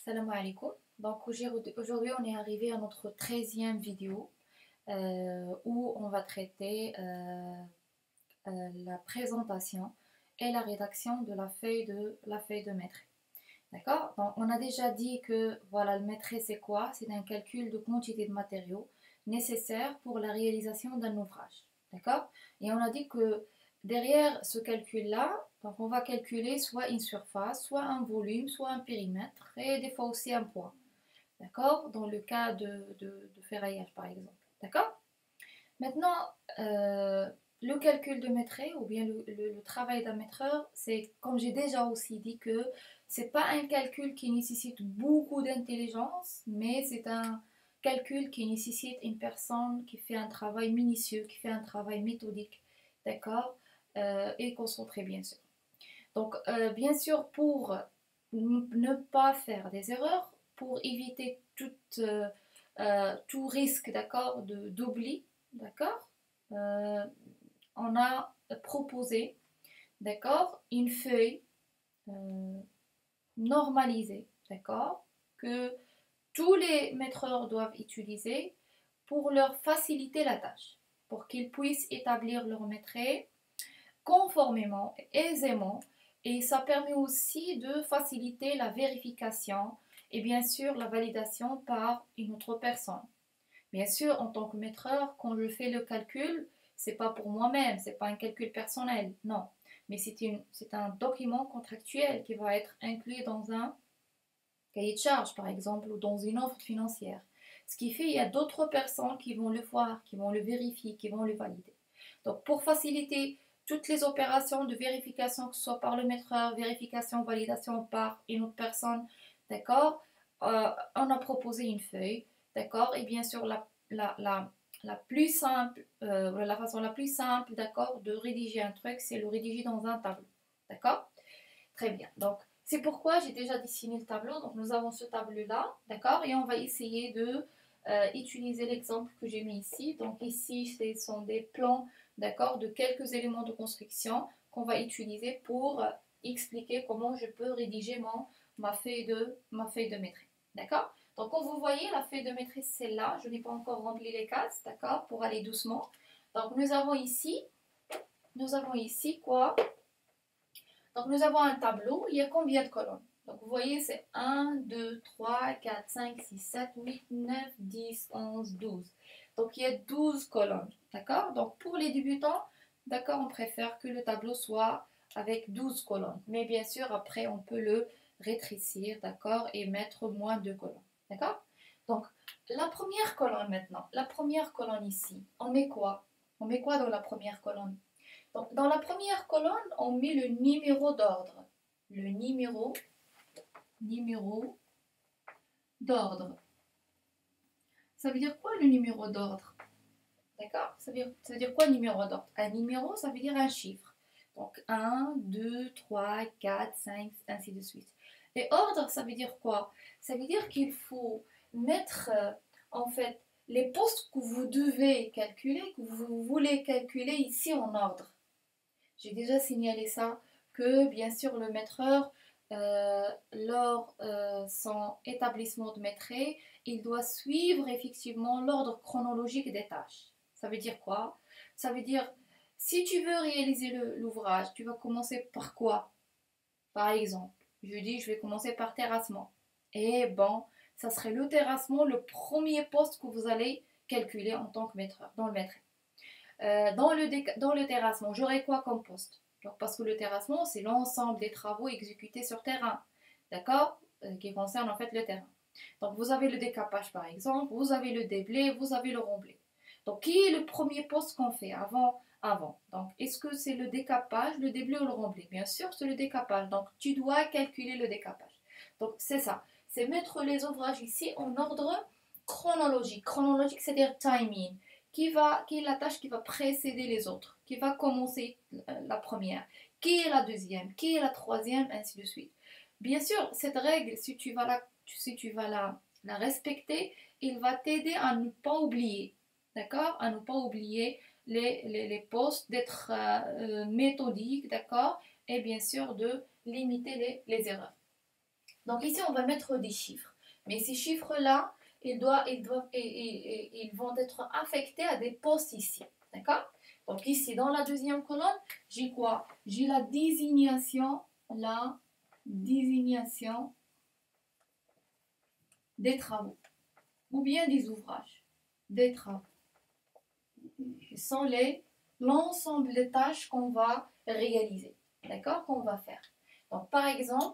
Salam alaikum. Donc aujourd'hui on est arrivé à notre 13e vidéo où on va traiter la présentation et la rédaction de la feuille de maîtrise. D'accord? Donc on a déjà dit que voilà, le maîtrise c'est quoi? C'est un calcul de quantité de matériaux nécessaires pour la réalisation d'un ouvrage. D'accord? Et on a dit que derrière ce calcul-là, donc on va calculer soit une surface, soit un volume, soit un périmètre et des fois aussi un poids. D'accord? Dans le cas de ferraillage par exemple. D'accord? Maintenant, euh, le calcul de maîtrise ou bien le travail d'un maîtreur, c'est comme j'ai déjà aussi dit que c'est pas un calcul qui nécessite beaucoup d'intelligence, mais c'est un calcul qui nécessite une personne qui fait un travail minutieux, qui fait un travail méthodique, d'accord, et concentré bien sûr. Donc, bien sûr, pour ne pas faire des erreurs, pour éviter tout risque, d'accord, d'oubli, d'accord, euh, on a proposé, d'accord, une feuille euh, normalisée, d'accord, que tous les maîtreurs doivent utiliser pour leur faciliter la tâche, pour qu'ils puissent établir leur maîtrise conformément, aisément, et ça permet aussi de faciliter la vérification et bien sûr la validation par une autre personne. Bien sûr, en tant que maîtreur, quand je fais le calcul, c'est pas pour moi-même, c'est pas un calcul personnel, non, mais c'est un document contractuel qui va être inclus dans un cahier de charge, par exemple, ou dans une offre financière. Ce qui fait qu'il y a d'autres personnes qui vont le voir, qui vont le vérifier, qui vont le valider. Donc, pour faciliter toutes les opérations de vérification, que ce soit par le maîtreur, vérification, validation par une autre personne, d'accord, on a proposé une feuille, d'accord, et bien sûr, la plus simple, la façon la plus simple, d'accord, de rédiger un truc, c'est le rédiger dans un tableau, d'accord. Très bien. Donc, c'est pourquoi j'ai déjà dessiné le tableau. Donc, nous avons ce tableau-là, d'accord? Et on va essayer de utiliser l'exemple que j'ai mis ici. Donc, ici, ce sont des plans, d'accord, de quelques éléments de construction qu'on va utiliser pour expliquer comment je peux rédiger ma feuille de maîtrise. D'accord? Donc, comme vous voyez, la feuille de maîtrise, c'est là. Je n'ai pas encore rempli les cases, d'accord, pour aller doucement. Donc, nous avons ici quoi? Donc nous avons un tableau, il y a combien de colonnes? Donc vous voyez, c'est 1, 2, 3, 4, 5, 6, 7, 8, 9, 10, 11, 12. Donc il y a 12 colonnes, d'accord? Donc pour les débutants, d'accord, on préfère que le tableau soit avec 12 colonnes. Mais bien sûr, après, on peut le rétrécir, d'accord, et mettre moins de colonnes, d'accord? Donc la première colonne maintenant, la première colonne ici, on met quoi? On met quoi dans la première colonne? Donc, dans la première colonne, on met le numéro d'ordre. Le numéro d'ordre. Ça veut dire quoi le numéro d'ordre? D'accord? Ça veut dire quoi numéro d'ordre? Un numéro, ça veut dire un chiffre. Donc 1, 2, 3, 4, 5, ainsi de suite. Et ordre, ça veut dire quoi? Ça veut dire qu'il faut mettre en fait les postes que vous devez calculer, que vous voulez calculer ici en ordre. J'ai déjà signalé ça, que bien sûr le maîtreur, lors son établissement de maîtrise, il doit suivre effectivement l'ordre chronologique des tâches. Ça veut dire quoi? Ça veut dire, si tu veux réaliser l'ouvrage, tu vas commencer par quoi? Par exemple, je dis, je vais commencer par terrassement. Et bon, ça serait le terrassement, le premier poste que vous allez calculer en tant que maîtreur, dans le maîtrise. Dans le terrassement, j'aurai quoi comme poste? Donc, parce que le terrassement, c'est l'ensemble des travaux exécutés sur terrain, d'accord, qui concernent en fait le terrain. Donc, vous avez le décapage par exemple, vous avez le déblai, vous avez le remblai. Donc, qui est le premier poste qu'on fait avant? Donc, est-ce que c'est le décapage, le déblai ou le remblai? Bien sûr, c'est le décapage. Donc, tu dois calculer le décapage. Donc, c'est ça. C'est mettre les ouvrages ici en ordre chronologique. Chronologique, c'est-à-dire timing qui est la tâche qui va précéder les autres, qui va commencer la première, qui est la deuxième, qui est la troisième, ainsi de suite. Bien sûr, cette règle, si tu vas la respecter, il va t'aider à ne pas oublier, d'accord? À ne pas oublier les postes, d'être méthodique, d'accord? Et bien sûr, de limiter les erreurs. Donc ici, on va mettre des chiffres. Mais ces chiffres-là, ils vont être affectés à des postes ici. D'accord? Donc ici, dans la deuxième colonne, j'ai quoi? J'ai la désignation des travaux ou bien des ouvrages, des travaux. Ce sont l'ensemble des tâches qu'on va réaliser, d'accord, qu'on va faire. Donc par exemple,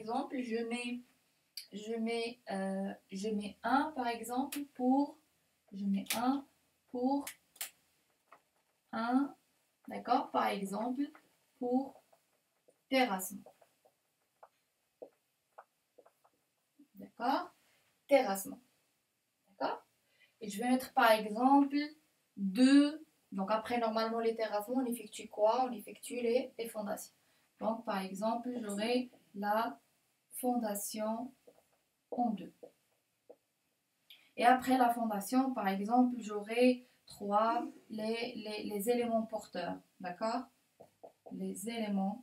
je mets un par exemple je mets un pour un, d'accord, par exemple pour terrassement, d'accord, terrassement, d'accord. Et je vais mettre par exemple 2. Donc après, normalement, les terrassements, on effectue quoi? On effectue les fondations. Donc par exemple, j'aurai la fondation en 2. Et après la fondation, par exemple, j'aurai 3 les éléments porteurs. D'accord? Les éléments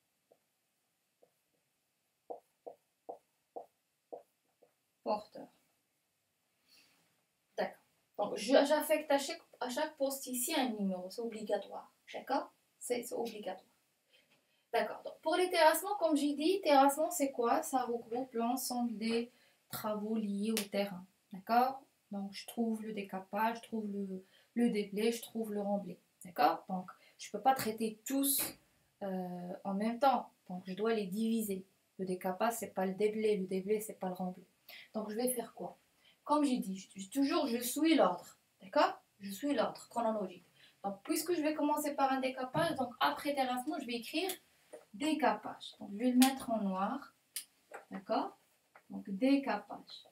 porteurs. D'accord. Donc j'affecte à chaque poste ici un numéro. C'est obligatoire. D'accord? C'est obligatoire. D'accord. Donc pour les terrassements, comme j'ai dit, terrassement c'est quoi? Ça regroupe l'ensemble des travaux liés au terrain. D'accord? Donc je trouve le décapage, je trouve le déblai, je trouve le remblai. D'accord? Donc je ne peux pas traiter tous en même temps. Donc je dois les diviser. Le décapage, c'est pas le déblai, c'est pas le remblai. Donc je vais faire quoi? Comme j'ai dit, je suis l'ordre. D'accord? Je suis l'ordre chronologique. Donc puisque je vais commencer par un décapage, donc après terrassement, je vais écrire décapage. Donc, je vais le mettre en noir. D'accord? Donc, décapage.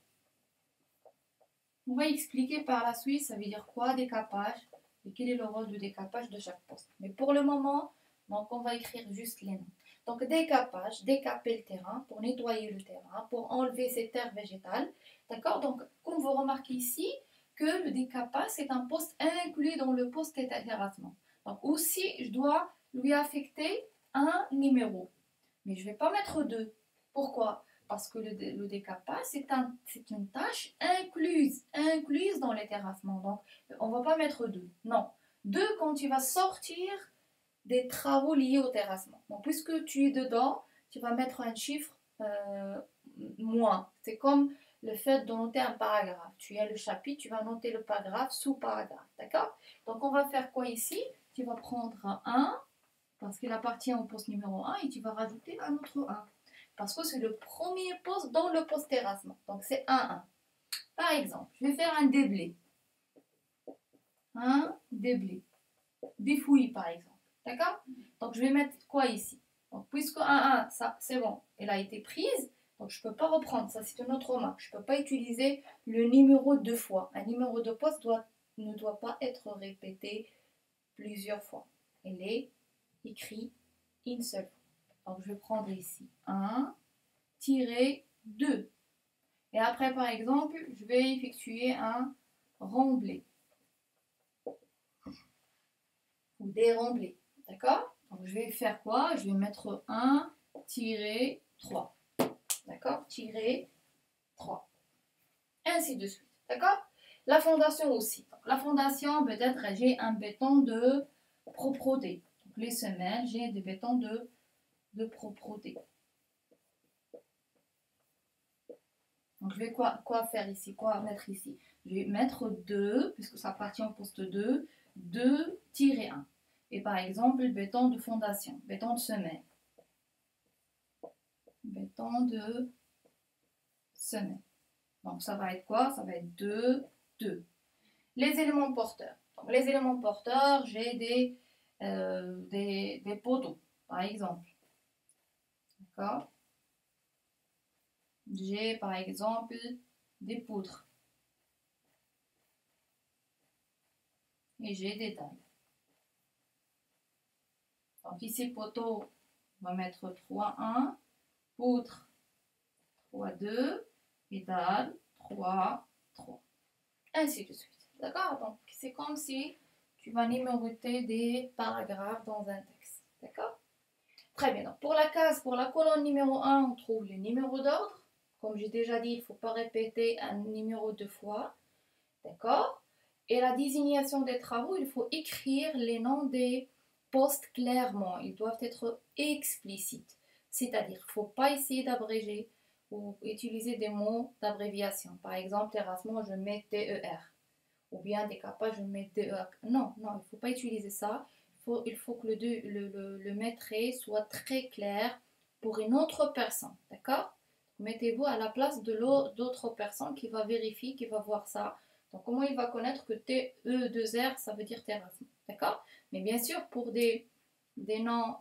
On va expliquer par la suite, ça veut dire quoi décapage et quel est le rôle de décapage de chaque poste. Mais pour le moment, donc, on va écrire juste les noms. Donc, décapage, décaper le terrain pour nettoyer le terrain, pour enlever ces terres végétales. D'accord? Donc, comme vous remarquez ici, que le décapage, c'est un poste inclus dans le poste terrassement. Donc, aussi, je dois lui affecter un numéro. Mais je ne vais pas mettre 2. Pourquoi? Parce que le décapage, c'est une tâche incluse dans les terrassements. Donc, on ne va pas mettre 2. Non. 2 quand tu vas sortir des travaux liés au terrassement. Donc, puisque tu es dedans, tu vas mettre un chiffre moins. C'est comme le fait de noter un paragraphe. Tu as le chapitre, tu vas noter le paragraphe sous paragraphe. D'accord? Donc, on va faire quoi ici? Tu vas prendre un 1 parce qu'il appartient au poste numéro 1 et tu vas rajouter un autre 1. Parce que c'est le premier poste dans le poste terrassement. Donc c'est 1. Par exemple, je vais faire un déblai. Un déblai. Des fouilles par exemple. D'accord? Donc je vais mettre quoi ici? Donc puisque 1, ça c'est bon, elle a été prise, donc je ne peux pas reprendre. Ça c'est une autre remarque. Je ne peux pas utiliser le numéro 2 fois. Un numéro de poste ne doit pas être répété plusieurs fois. Elle est écrit une seule fois. Donc je vais prendre ici 1-2. Et après par exemple, je vais effectuer un remblai. Ou des remblais. D'accord? Donc je vais faire quoi? Je vais mettre 1-3. D'accord? Tirer 3. Ainsi de suite. D'accord? La fondation aussi. Donc, la fondation, peut-être j'ai un béton de propreté. Donc les semelles, j'ai des bétons de propreté. Donc je vais quoi faire ici? Quoi mettre ici? Je vais mettre 2, puisque ça appartient au poste 2, 2-1. Et par exemple, béton de fondation, béton de semelle. Béton de semelle. Donc ça va être quoi? Ça va être 2. Les éléments porteurs. Donc, les éléments porteurs, j'ai des poteaux, par exemple. D'accord? J'ai par exemple des poutres. Et j'ai des dalles. Donc ici, poteau, on va mettre 3-1. Poutre, 3-2. Et dalle, 3-3. Ainsi de suite. D'accord? Donc c'est comme si tu vas numéroter des paragraphes dans un texte. D'accord? Très bien. Donc, pour la case, pour la colonne numéro 1, on trouve le numéro d'ordre. Comme j'ai déjà dit, il ne faut pas répéter un numéro deux fois. D'accord? Et la désignation des travaux, il faut écrire les noms des postes clairement. Ils doivent être explicites. C'est-à-dire, il ne faut pas essayer d'abréger ou utiliser des mots d'abréviation. Par exemple, terrassement, je mets TER. Ou bien décapage, je mets TER. Non, non, il ne faut pas utiliser ça. Il faut que le maître soit très clair pour une autre personne. D'accord? Mettez-vous à la place de d'autres personnes qui va vérifier, qui va voir ça. Donc, comment il va connaître que TE2R, ça veut dire terrassement. D'accord? Mais bien sûr, pour des noms,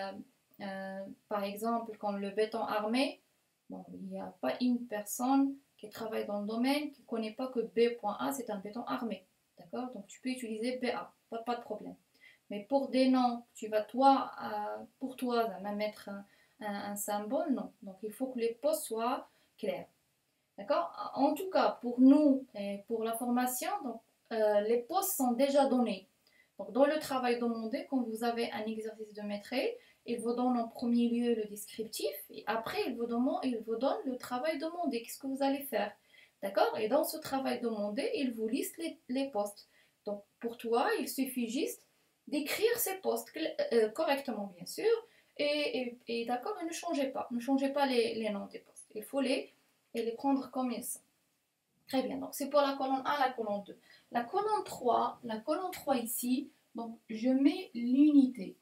par exemple, comme le béton armé, bon, il n'y a pas une personne qui travaille dans le domaine qui ne connaît pas que B.A, c'est un béton armé. D'accord? Donc, tu peux utiliser BA, pas de problème. Mais pour des noms, tu vas toi, pour toi, mettre un symbole, non. Donc, il faut que les postes soient clairs. D'accord? En tout cas, pour nous et pour la formation, donc, les postes sont déjà donnés. Donc, dans le travail demandé, quand vous avez un exercice de maîtrise, il vous donne en premier lieu le descriptif et après, il vous donne le travail demandé. Qu'est-ce que vous allez faire? D'accord? Et dans ce travail demandé, il vous liste les postes. Donc, pour toi, il suffit juste d'écrire ces postes correctement, bien sûr. Et d'accord, ne changez pas. Ne changez pas les noms des postes. Il faut les prendre comme ils sont. Très bien, donc c'est pour la colonne 1, la colonne 2. La colonne 3 ici, donc je mets l'unité.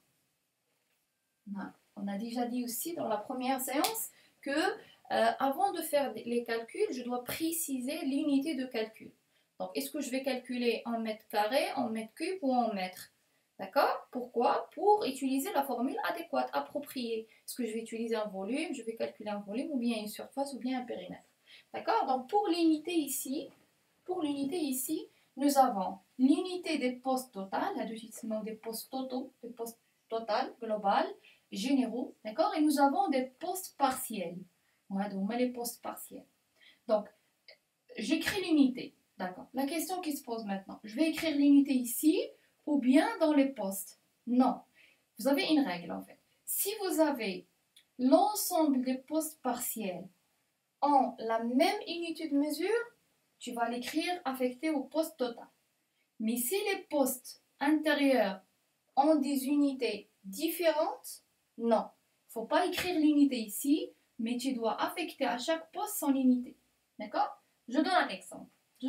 On a déjà dit aussi dans la première séance que avant de faire les calculs, je dois préciser l'unité de calcul. Donc, est-ce que je vais calculer en mètres carrés, en mètres cubes ou en mètres? D'accord? Pourquoi? Pour utiliser la formule adéquate, appropriée. Est-ce que je vais utiliser un volume, je vais calculer un volume, ou bien une surface, ou bien un périmètre? D'accord? Donc, pour l'unité ici, nous avons l'unité des postes totales, la définition des postes totaux, des postes total, global, généraux, d'accord? Et nous avons des postes partiels. Ouais, donc on met les postes partiels. Donc, j'écris l'unité, d'accord? La question qui se pose maintenant, je vais écrire l'unité ici ou bien dans les postes? Non. Vous avez une règle en fait. Si vous avez l'ensemble des postes partiels en la même unité de mesure, tu vas l'écrire affecté au poste total. Mais si les postes intérieurs ont des unités différentes, non. Il ne faut pas écrire l'unité ici, mais tu dois affecter à chaque poste son unité. D'accord? Je donne un exemple.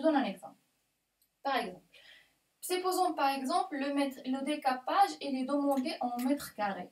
Par exemple, supposons par exemple le décapage et les demander en mètres carrés.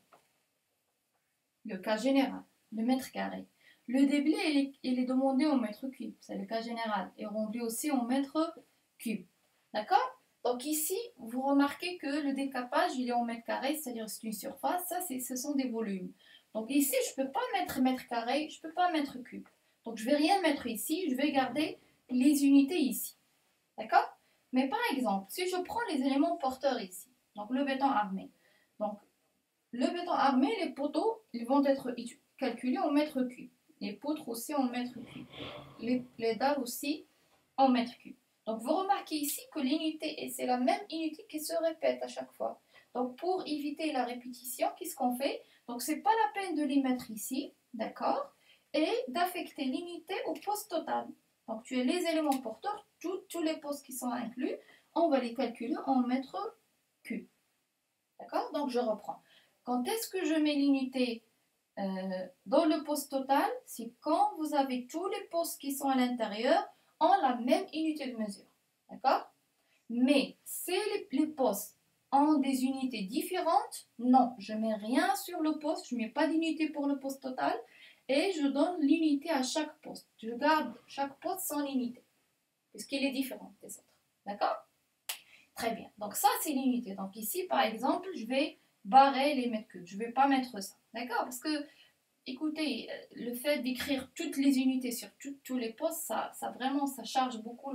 Le cas général, le mètre carré. Le déblai, il est demandé en mètre cube. C'est le cas général. Et rempli aussi en mètre cube. D'accord? Donc ici, vous remarquez que le décapage, il est en mètre carré, c'est-à-dire c'est une surface. Ça, ce sont des volumes. Donc ici, je ne peux pas mettre mètre carré, je ne peux pas mettre cube. Donc je ne vais rien mettre ici, je vais garder les unités ici. D'accord? Mais par exemple, si je prends les éléments porteurs ici, donc le béton armé. Donc le béton armé, les poteaux, ils vont être calculés en mètres cubes. Les poutres aussi en mètres cubes. Les dalles aussi en mètres cubes. Donc vous remarquez ici que l'unité, et c'est la même unité qui se répète à chaque fois. Donc pour éviter la répétition, qu'est-ce qu'on fait? Donc c'est pas la peine de les mettre ici, d'accord? Et d'affecter l'unité au poste total. Donc tu as les éléments porteurs, tous les postes qui sont inclus, on va les calculer en mètres cubes. D'accord? Donc je reprends. Quand est-ce que je mets l'unité dans le poste total? C'est quand vous avez tous les postes qui sont à l'intérieur en la même unité de mesure. D'accord? Mais si les postes ont des unités différentes, non, je ne mets rien sur le poste, je ne mets pas d'unité pour le poste total et je donne l'unité à chaque poste. Je garde chaque poste son unité puisqu'il est différent des autres. D'accord? Très bien. Donc ça, c'est l'unité. Donc ici, par exemple, je vais barrer les mètres cubes. Je ne vais pas mettre ça. D'accord? Parce que, écoutez, le fait d'écrire toutes les unités sur tous les postes, ça charge beaucoup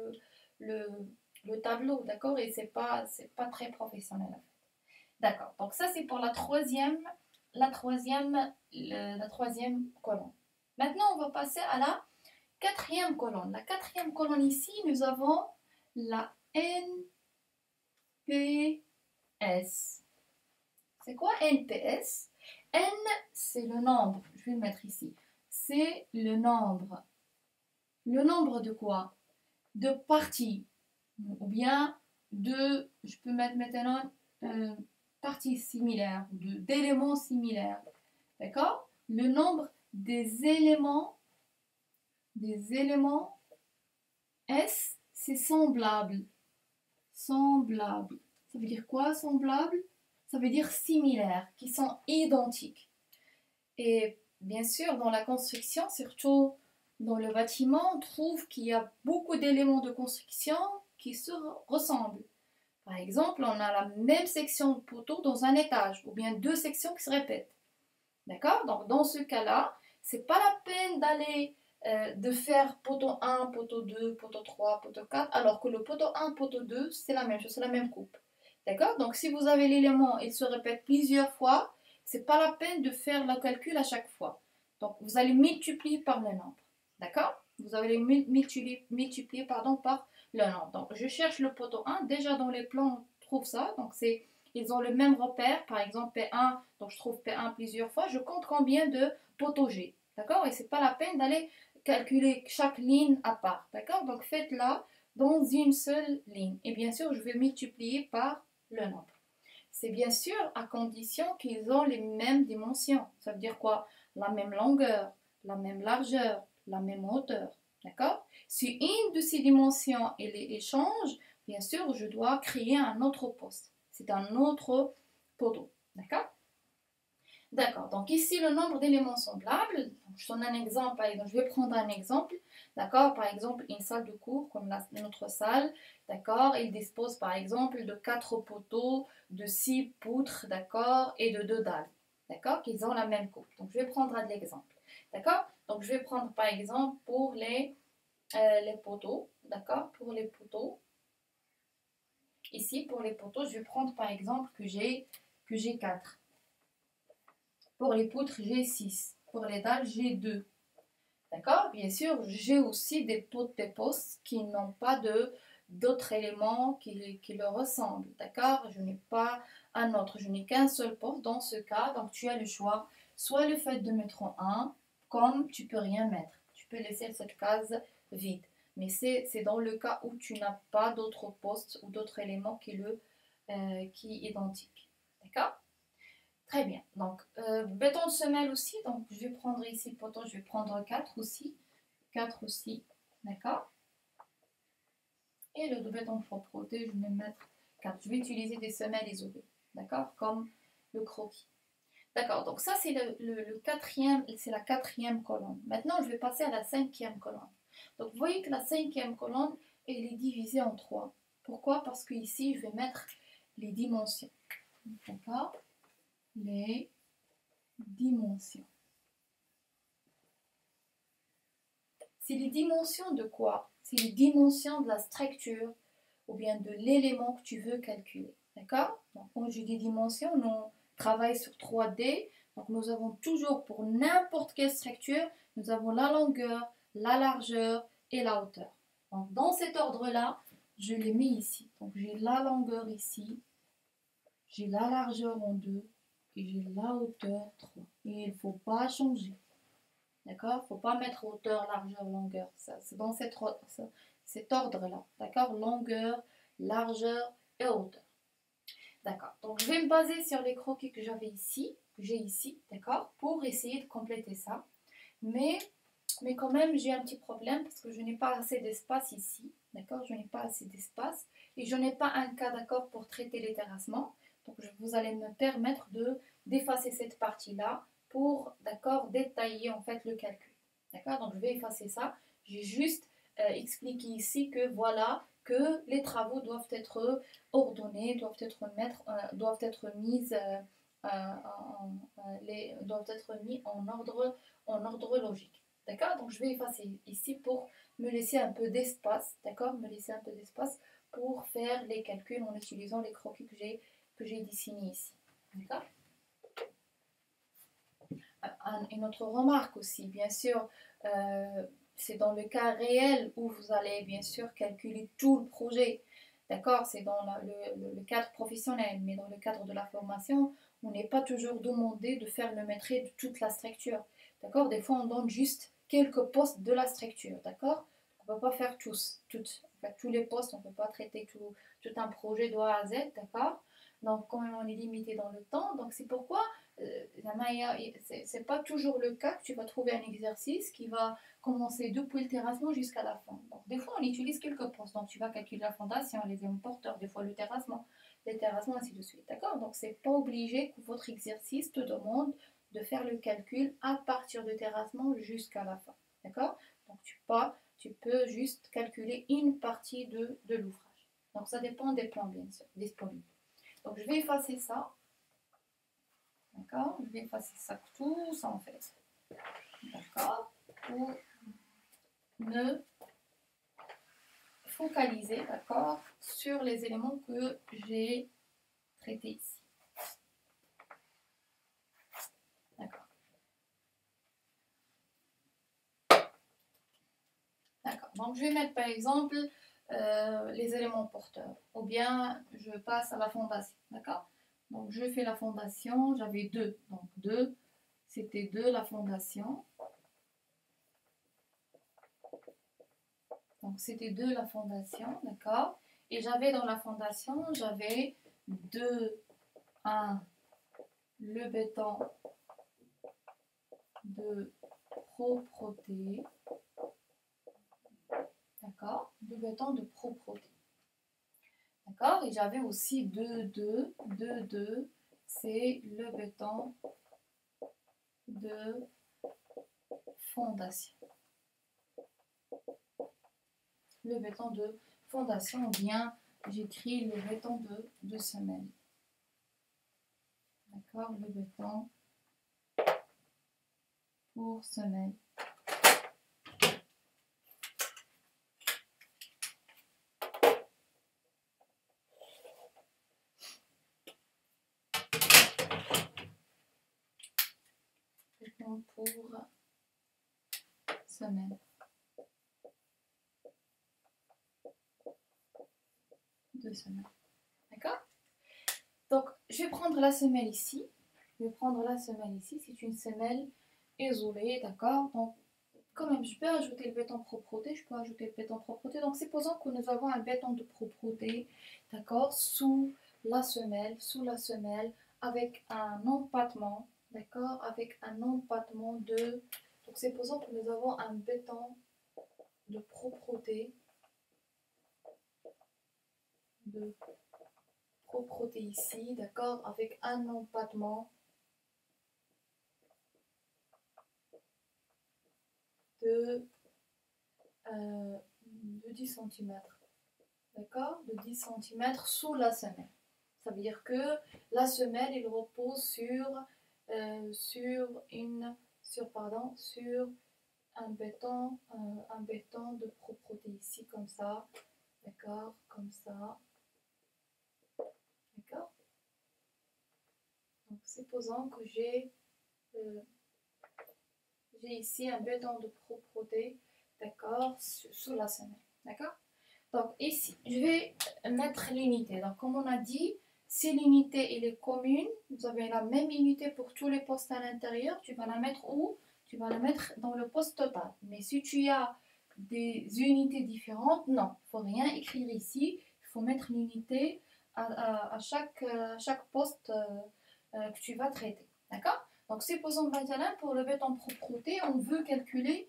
le tableau. D'accord? Et c'est pas très professionnel en fait. D'accord. Donc ça, c'est pour la troisième colonne. Maintenant, on va passer à la quatrième colonne. La quatrième colonne ici, nous avons la NPS. C'est quoi NPS? N, c'est le nombre. Je vais le mettre ici. C'est le nombre. Le nombre de quoi? De parties. Ou bien je peux mettre maintenant parties similaires, d'éléments similaires. D'accord? Le nombre des éléments S, c'est semblable. Semblable. Ça veut dire quoi, semblable? Ça veut dire similaire, qui sont identiques. Et bien sûr, dans la construction, surtout dans le bâtiment, on trouve qu'il y a beaucoup d'éléments de construction qui se ressemblent. Par exemple, on a la même section de poteau dans un étage, ou bien deux sections qui se répètent. D'accord? Donc, dans ce cas-là, c'est pas la peine d'aller de faire poteau 1, poteau 2, poteau 3, poteau 4, alors que le poteau 1, poteau 2, c'est la même chose, c'est la même coupe. D'accord? Donc, si vous avez l'élément et il se répète plusieurs fois, c'est pas la peine de faire le calcul à chaque fois. Donc, vous allez multiplier par le nombre. D'accord? Vous allez multiplier par le nombre. Donc, je cherche le poteau 1. Déjà, dans les plans, on trouve ça. Donc, ils ont le même repère. Par exemple, P1. Donc, je trouve P1 plusieurs fois. Je compte combien de poteaux j'ai. D'accord? Et c'est pas la peine d'aller calculer chaque ligne à part. D'accord? Donc, faites-la dans une seule ligne. Et bien sûr, je vais multiplier par le nombre. C'est bien sûr à condition qu'ils ont les mêmes dimensions. Ça veut dire quoi? La même longueur, la même largeur, la même hauteur. D'accord? Si une de ces dimensions elle change, bien sûr, je dois créer un autre poste. C'est un autre poteau. D'accord? D'accord, donc ici le nombre d'éléments semblables, je donne un exemple, par exemple, je vais prendre un exemple, d'accord, par exemple une salle de cours comme notre salle, d'accord, il dispose par exemple de 4 poteaux, de 6 poutres, d'accord, et de 2 dalles, d'accord, qu'ils ont la même coupe. Donc je vais prendre un exemple, d'accord, donc je vais prendre par exemple pour les poteaux, d'accord, pour les poteaux, ici pour les poteaux, je vais prendre par exemple que j'ai 4. Pour les poutres, j'ai 6. Pour les dalles, j'ai 2. D'accord? Bien sûr, j'ai aussi des postes qui n'ont pas d'autres éléments qui leur ressemblent. D'accord? Je n'ai pas un autre. Je n'ai qu'un seul poste dans ce cas. Donc, tu as le choix. Soit le fait de mettre en 1, comme tu peux rien mettre. Tu peux laisser cette case vide. Mais c'est dans le cas où tu n'as pas d'autres postes ou d'autres éléments qui est identique. D'accord? Très bien. Donc, béton de semelle aussi. Donc, je vais prendre ici le poteau, je vais prendre 4 aussi. 4 aussi. D'accord? Et le béton de propreté, je vais mettre 4. Je vais utiliser des semelles isolées. D'accord? Comme le croquis. D'accord. Donc, ça, c'est le quatrième, c'est la quatrième colonne. Maintenant, je vais passer à la cinquième colonne. Donc, vous voyez que la cinquième colonne, elle est divisée en 3. Pourquoi? Parce que ici, je vais mettre les dimensions. D'accord? Les dimensions. C'est les dimensions de quoi? C'est les dimensions de la structure ou bien de l'élément que tu veux calculer. D'accord? Donc, quand je dis dimensions, on travaille sur 3D. Donc, nous avons toujours pour n'importe quelle structure, nous avons la longueur, la largeur et la hauteur. Donc, dans cet ordre-là, je les mets ici. Donc, j'ai la longueur ici, j'ai la largeur en 2 et j'ai la hauteur 3. Et il ne faut pas changer. D'accord? Il ne faut pas mettre hauteur, largeur, longueur. C'est dans cet ordre-là. D'accord? Longueur, largeur et hauteur. D'accord. Donc, je vais me baser sur les croquis que j'ai ici, d'accord? Pour essayer de compléter ça. Mais quand même, j'ai un petit problème parce que je n'ai pas assez d'espace ici. D'accord? Je n'ai pas assez d'espace. Et je n'ai pas un cas d'accord pour traiter les terrassements. Donc, vous allez me permettre d'effacer cette partie-là pour, d'accord, détailler en fait le calcul. D'accord? Donc, je vais effacer ça. J'ai juste expliqué ici que voilà, que les travaux doivent être ordonnés, doivent être mis en ordre logique. D'accord? Donc, je vais effacer ici pour me laisser un peu d'espace. D'accord? Me laisser un peu d'espace pour faire les calculs en utilisant les croquis que j'ai dessinés ici. D'accord? Une autre remarque aussi, bien sûr, c'est dans le cas réel où vous allez bien sûr calculer tout le projet. D'accord? C'est dans le cadre professionnel, mais dans le cadre de la formation, On n'est pas toujours demandé de faire le maîtrise de toute la structure. D'accord? Des fois, on donne juste quelques postes de la structure. D'accord? On ne peut pas faire tous les postes, on ne peut pas traiter tout un projet de A à Z. D'accord? Donc, quand même, on est limité dans le temps. Donc, c'est pourquoi c'est pas toujours le cas que tu vas trouver un exercice qui va commencer depuis le terrassement jusqu'à la fin. Donc, des fois, on utilise quelques postes. Donc, tu vas calculer la fondation, les éléments porteurs, des fois le terrassement, les terrassements, ainsi de suite. D'accord? Donc, c'est pas obligé que votre exercice te demande de faire le calcul à partir du terrassement jusqu'à la fin. D'accord? Donc, tu peux juste calculer une partie de l'ouvrage. Donc, ça dépend des plans, bien sûr, disponibles. Donc, je vais effacer ça. D'accord? Je vais effacer ça, tout ça en fait. D'accord? Pour me focaliser, d'accord, sur les éléments que j'ai traités ici. D'accord. D'accord. Donc, je vais mettre par exemple les éléments porteurs. Ou bien, je passe à la fondation. D'accord? Donc, je fais la fondation. J'avais deux. Donc, deux. C'était deux la fondation. Donc, c'était deux la fondation. D'accord? Et j'avais dans la fondation, j'avais 2, 1, le béton de propreté. D'accord? Le béton de propreté. D'accord? Et j'avais aussi 2, 2, 2, 2. C'est le béton de fondation. Le béton de fondation, ou bien j'écris le béton de semelle. D'accord? Le béton pour semelle. Béton pour semelle. De semelle. D'accord? Donc, je vais prendre la semelle ici. Je vais prendre la semelle ici. C'est une semelle isolée, d'accord? Donc, quand même, je peux ajouter le béton propreté. Je peux ajouter le béton propreté. Donc, supposons que nous avons un béton de propreté, d'accord? Sous la semelle, avec un empattement, d'accord? Avec un empattement de... Donc, supposons que nous avons un béton de propreté, ici, d'accord, avec un empattement de 10 cm, d'accord, de 10 cm sous la semelle. Ça veut dire que la semelle, il repose sur un béton de propreté ici, comme ça, d'accord, comme ça, d'accord. Donc, supposons que j'ai ici un béton de propreté, d'accord, sous la semelle, d'accord. Donc ici, je vais mettre l'unité. Donc comme on a dit, si l'unité elle est commune, vous avez la même unité pour tous les postes à l'intérieur, tu vas la mettre où? Tu vas la mettre dans le poste total. Mais si tu as des unités différentes, non, il ne faut rien écrire ici. Il faut mettre l'unité à chaque poste que tu vas traiter. D'accord? Donc supposons maintenant pour le béton propreté, on veut calculer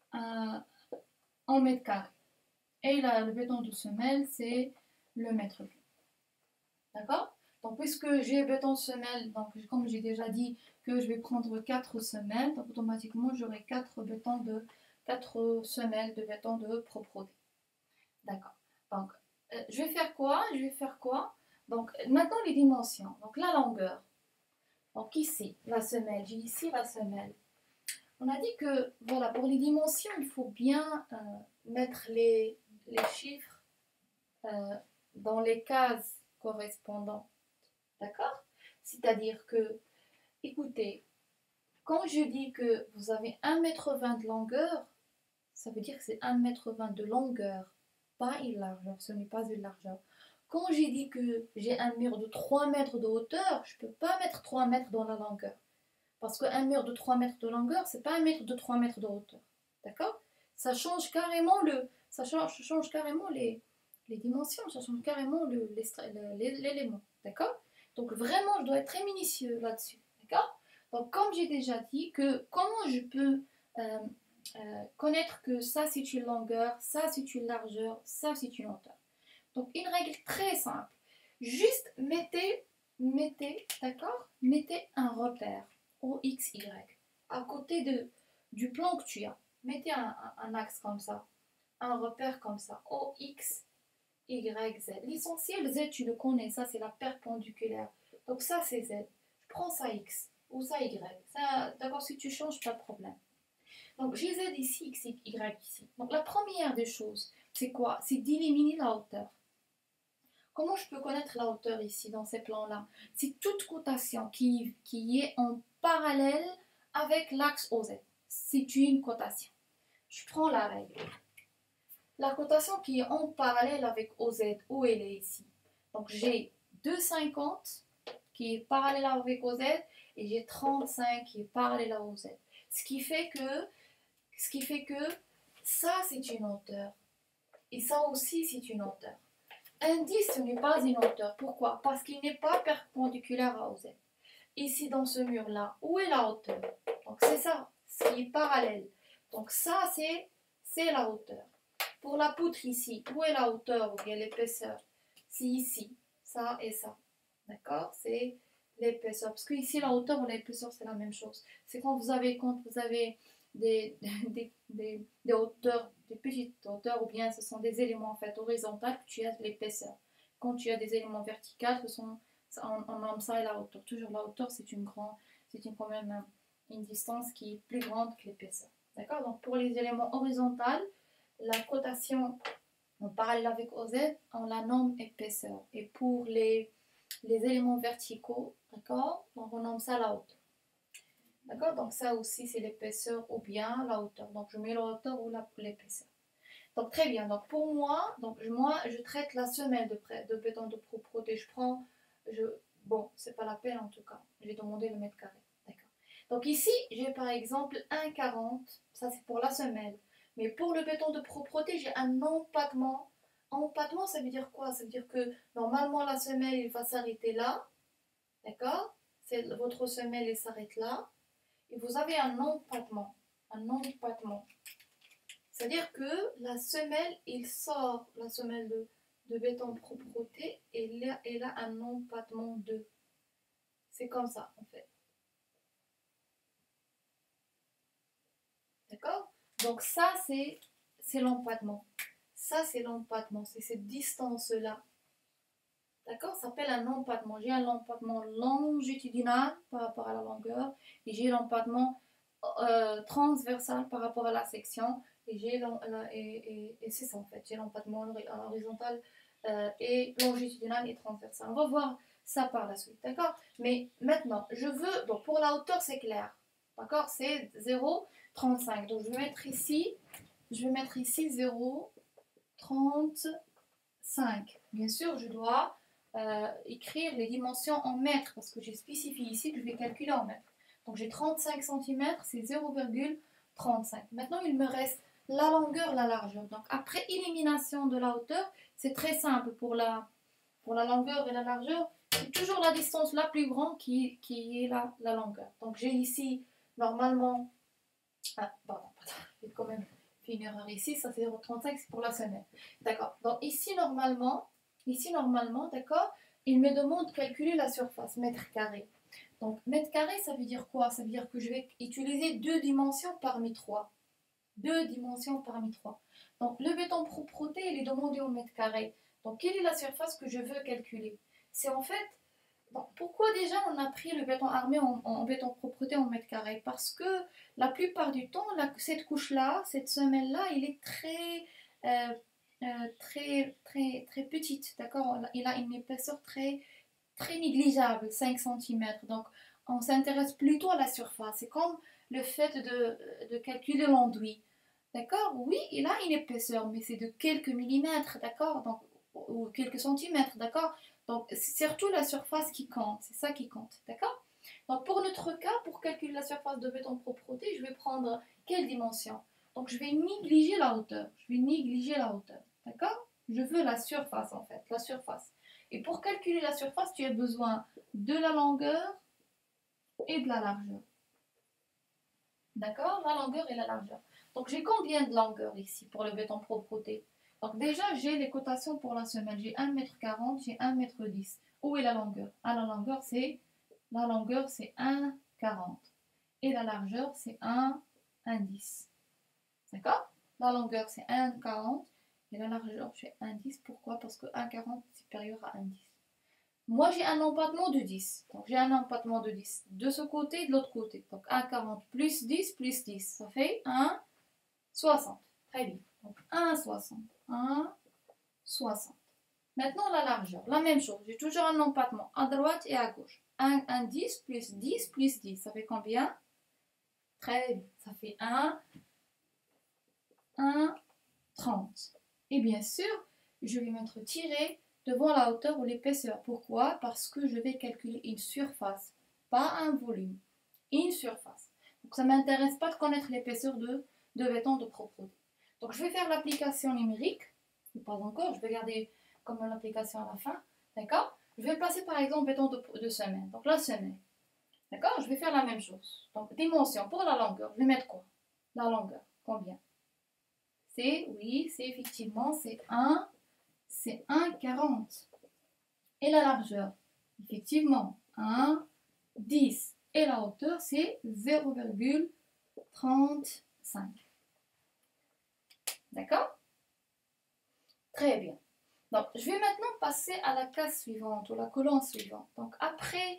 en mètres carrés. Et le béton de semelle, c'est le mètre cube. D'accord? Donc, puisque j'ai béton de semelle, donc comme j'ai déjà dit que je vais prendre 4 semelles, donc automatiquement j'aurai 4 semelles de béton de propreté. D'accord. Donc, je vais faire quoi? Donc, maintenant les dimensions. Donc, la longueur. Donc, ici, la semelle. J'ai ici la semelle. On a dit que, voilà, pour les dimensions, il faut bien mettre les chiffres dans les cases correspondantes. D'accord? C'est-à-dire que, écoutez, quand je dis que vous avez 1,20 m de longueur, ça veut dire que c'est 1,20 m de longueur, pas une largeur, ce n'est pas une largeur. Quand j'ai dit que j'ai un mur de 3 mètres de hauteur, je ne peux pas mettre 3 mètres dans la longueur. Parce qu'un mur de 3 mètres de longueur, c'est pas un mètre de 3 mètres de hauteur. D'accord? Ça change carrément les dimensions, ça change carrément l'élément. D'accord? Donc vraiment, je dois être très minutieux là-dessus. D'accord? Donc comme j'ai déjà dit, que comment je peux connaître que ça c'est une longueur, ça c'est une largeur, ça c'est une hauteur. Donc une règle très simple. Juste d'accord? Mettez un repère OX, Y à côté du plan que tu as. Mettez un axe comme ça, un repère comme ça, OX, Y, Z. L'essentiel Z, tu le connais, ça c'est la perpendiculaire. Donc ça c'est Z. Je prends ça X ou ça Y. Ça, d'accord, si tu changes, pas de problème. Donc j'ai Z ici, X, Y ici. Donc la première des choses, c'est quoi? C'est d'éliminer la hauteur. Comment je peux connaître la hauteur ici dans ces plans-là? C'est toute cotation qui est en parallèle avec l'axe OZ. C'est une cotation. Je prends la règle. La cotation qui est en parallèle avec OZ, où elle est ici? Donc j'ai 2,50 qui est parallèle avec OZ et j'ai 35 qui est parallèle à OZ. Ce qui fait que ça c'est une hauteur et ça aussi c'est une hauteur. Un 10, ce n'est pas une hauteur. Pourquoi? Parce qu'il n'est pas perpendiculaire à OZ. Ici, dans ce mur-là, où est la hauteur? Donc, c'est ça, ce qui est parallèle. Donc, ça, c'est la hauteur. Pour la poutre ici, où est la hauteur ou bien l'épaisseur? C'est ici, ça et ça. D'accord? C'est l'épaisseur. Parce que ici, la hauteur ou l'épaisseur, c'est la même chose. C'est quand vous avez des, des hauteurs, des petites hauteurs, ou bien ce sont des éléments en fait horizontaux que tu as de l'épaisseur. Quand tu as des éléments verticaux, on nomme ça la hauteur. Toujours la hauteur, c'est quand même une distance qui est plus grande que l'épaisseur. D'accord? Donc pour les éléments horizontaux, la cotation en parallèle avec OZ, on la nomme épaisseur. Et pour les éléments verticaux, d'accord, donc on nomme ça la hauteur. D'accord? Donc ça aussi c'est l'épaisseur ou bien la hauteur. Donc je mets la hauteur ou l'épaisseur. Donc très bien. Donc pour moi, je traite la semelle de béton de propreté. Bon, c'est pas la peine en tout cas. J'ai demandé le mètre carré. D'accord. Donc ici, j'ai par exemple 1,40. Ça c'est pour la semelle. Mais pour le béton de propreté, j'ai un empattement. Empattement, ça veut dire quoi? Ça veut dire que normalement la semelle, il va s'arrêter là. D'accord? Votre semelle, elle s'arrête là. Et vous avez un empattement. Un empattement. C'est-à-dire que la semelle, la semelle de béton propreté, elle a un empattement 2. C'est comme ça, en fait. D'accord? Donc ça, c'est l'empattement. Ça, c'est l'empattement. C'est cette distance-là. D'accord? Ça s'appelle un empattement. J'ai un empattement longitudinal par rapport à la longueur et j'ai l'empattement transversal par rapport à la section et c'est ça en fait. J'ai l'empattement horizontal et longitudinal et transversal. On va voir ça par la suite. D'accord? Mais maintenant, donc pour la hauteur, c'est clair. D'accord? C'est 0,35. Donc je vais mettre ici 0,35. Bien sûr, je dois écrire les dimensions en mètres parce que j'ai spécifié ici que je vais calculer en mètres. Donc j'ai 35 cm, c'est 0,35. Maintenant, il me reste la longueur, la largeur. Donc après élimination de la hauteur, c'est très simple pour la longueur et la largeur. C'est toujours la distance la plus grande qui est la longueur. Donc j'ai ici normalement... Ah, pardon, j'ai quand même fait une erreur ici, ça c'est 0,35, c'est pour la semelle. D'accord. Donc ici normalement, d'accord, il me demande de calculer la surface, mètre carré. Donc mètre carré, ça veut dire quoi? Ça veut dire que je vais utiliser 2 dimensions parmi 3. 2 dimensions parmi 3. Donc le béton propreté, il est demandé au mètre carré. Donc quelle est la surface que je veux calculer? C'est en fait... Bon, pourquoi déjà on a pris le béton armé en béton propreté en mètre carré? Parce que la plupart du temps, cette couche-là, cette semelle-là, elle est très petite, d'accord? Il a une épaisseur très négligeable, 5 cm. Donc, on s'intéresse plutôt à la surface. C'est comme le fait de calculer l'enduit. D'accord? Oui, il a une épaisseur, mais c'est de quelques millimètres, d'accord? Donc, ou quelques centimètres, d'accord? Donc, c'est surtout la surface qui compte, c'est ça qui compte, d'accord? Donc, pour notre cas, pour calculer la surface de béton propreté, je vais prendre quelle dimension? Donc, je vais négliger la hauteur, je vais négliger la hauteur, d'accord? Je veux la surface, en fait, la surface. Et pour calculer la surface, tu as besoin de la longueur et de la largeur. D'accord? La longueur et la largeur. Donc, j'ai combien de longueur ici pour le béton propreté? Donc, déjà, j'ai les cotations pour la semaine. J'ai 1,40 m, j'ai 1,10 m. Où est la longueur? Ah, la longueur, c'est 1,40. Et la largeur, c'est 1,10. D'accord? La longueur, c'est 1,40. Et la largeur, c'est 1,10. Pourquoi? Parce que 1,40 est supérieur à 1,10. Moi, j'ai un empattement de 10. Donc, j'ai un empattement de 10 de ce côté et de l'autre côté. Donc, 1,40 plus 10, ça fait 1,60. Très bien. Donc, 1,60. 1,60. Maintenant, la largeur. La même chose. J'ai toujours un empattement à droite et à gauche. 1,10 plus 10 plus 10. Ça fait combien? Très bien. Ça fait 1,30. Et bien sûr, je vais mettre tiré devant la hauteur ou l'épaisseur. Pourquoi? Parce que je vais calculer une surface, pas un volume. Une surface. Donc ça ne m'intéresse pas de connaître l'épaisseur de béton de propreté. Donc je vais faire l'application numérique, ou pas encore, je vais garder comme l'application à la fin, d'accord? Je vais passer par exemple béton de semaine. Donc la semaine, d'accord? Je vais faire la même chose. Donc dimension pour la longueur, je vais mettre quoi? La longueur, combien? Oui, c'est effectivement, c'est 1,40. Et la largeur, effectivement, 1,10. Et la hauteur, c'est 0,35. D'accord? Très bien. Donc, je vais maintenant passer à la case suivante ou la colonne suivante. Donc, après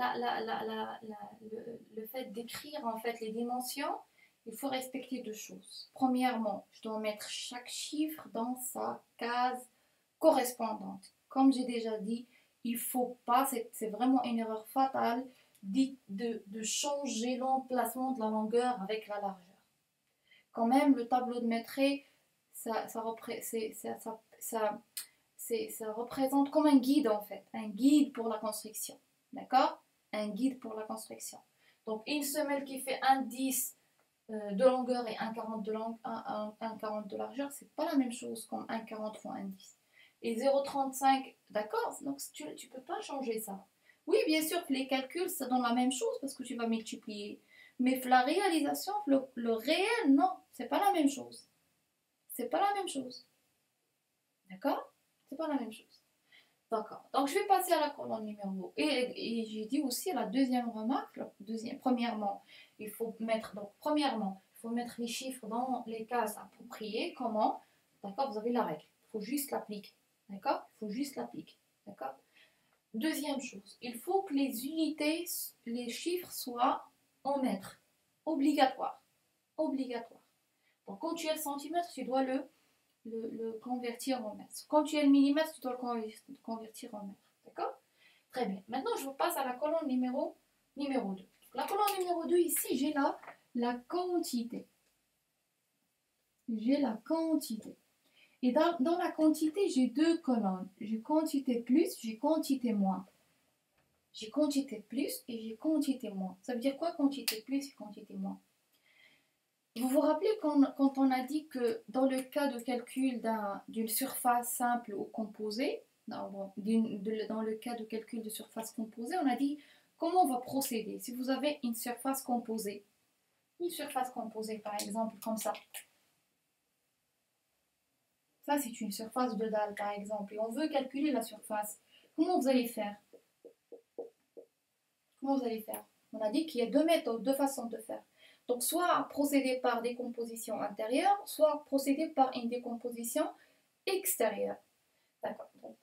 le fait d'écrire en fait les dimensions, il faut respecter deux choses. Premièrement, je dois mettre chaque chiffre dans sa case correspondante. Comme j'ai déjà dit, il ne faut pas, c'est vraiment une erreur fatale, de changer l'emplacement de la longueur avec la largeur. Quand même, le tableau de Métré, ça représente comme un guide en fait, un guide pour la construction. D'accord? Un guide pour la construction. Donc, une semelle qui fait 1,10 de longueur et 1,40 de largeur, c'est pas la même chose comme 1,40 fois 1,10. Et 0,35, d'accord? Donc tu ne peux pas changer ça. Oui, bien sûr que les calculs, ça donne la même chose parce que tu vas multiplier. Mais la réalisation, le réel, non, c'est pas la même chose. C'est pas la même chose. D'accord? C'est pas la même chose. D'accord. Donc je vais passer à la colonne numéro. Et j'ai dit aussi la deuxième remarque. Premièrement, il faut mettre les chiffres dans les cases appropriées. Comment? D'accord, vous avez la règle. Il faut juste l'appliquer. D'accord? Il faut juste l'appliquer. D'accord? Deuxième chose, il faut que les unités, les chiffres soient en mètres. Obligatoire. Obligatoire. Donc quand tu as le centimètre, tu dois le convertir en mètres. Quand tu as le millimètre, tu dois le convertir en mètres. D'accord? Très bien. Maintenant, je vous passe à la colonne numéro 2. La colonne numéro 2, ici, j'ai là la quantité. J'ai la quantité. Et dans la quantité, j'ai deux colonnes. J'ai quantité plus, j'ai quantité moins. J'ai quantité plus et j'ai quantité moins. Ça veut dire quoi quantité plus et quantité moins? Vous vous rappelez quand on a dit que dans le cas de calcul d'une surface simple ou composée, dans le cas de calcul de surface composée, on a dit comment on va procéder. Si vous avez une surface composée par exemple comme ça c'est une surface de dalle par exemple, et on veut calculer la surface. Comment vous allez faire? Comment vous allez faire? On a dit qu'il y a deux méthodes, deux façons de faire. Donc, soit procéder par décomposition intérieure, soit procéder par une décomposition extérieure. D'accord. Donc,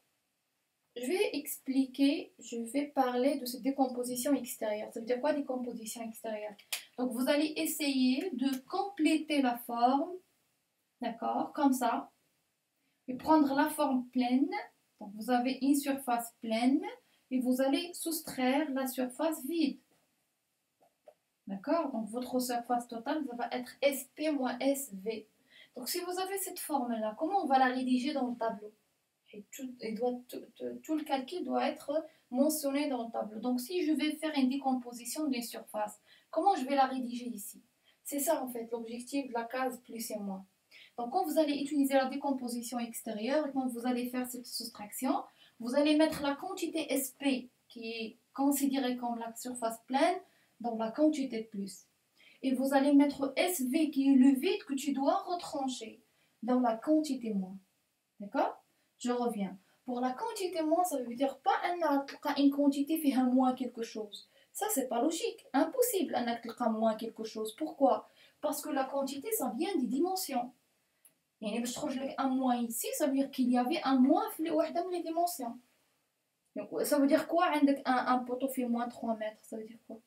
je vais parler de cette décomposition extérieure. Ça veut dire quoi décomposition extérieure? Donc, vous allez essayer de compléter la forme, d'accord, comme ça, et prendre la forme pleine. Donc, vous avez une surface pleine et vous allez soustraire la surface vide. D'accord? Donc votre surface totale, ça va être SP moins SV. Donc si vous avez cette forme-là, comment on va la rédiger dans le tableau? Et tout le calcul doit être mentionné dans le tableau. Donc si je vais faire une décomposition d'une surface, comment je vais la rédiger ici? C'est ça en fait l'objectif de la case plus et moins. Donc quand vous allez utiliser la décomposition extérieure et quand vous allez faire cette soustraction, vous allez mettre la quantité SP qui est considérée comme la surface pleine dans la quantité de plus. Et vous allez mettre SV qui est le vide que tu dois retrancher dans la quantité moins. D'accord? Je reviens. Pour la quantité moins, ça veut dire pas une quantité fait un moins quelque chose. Ça, c'est pas logique. Impossible un moins quelque chose. Pourquoi? Parce que la quantité, ça vient des dimensions. يعني باش تخرج لك un moins ici, ça veut dire qu'il y avait un moins في واحدة من les dimensions. Donc, ça veut dire quoi عندك un poteau fait moins 3 mètres? Ça veut dire quoi?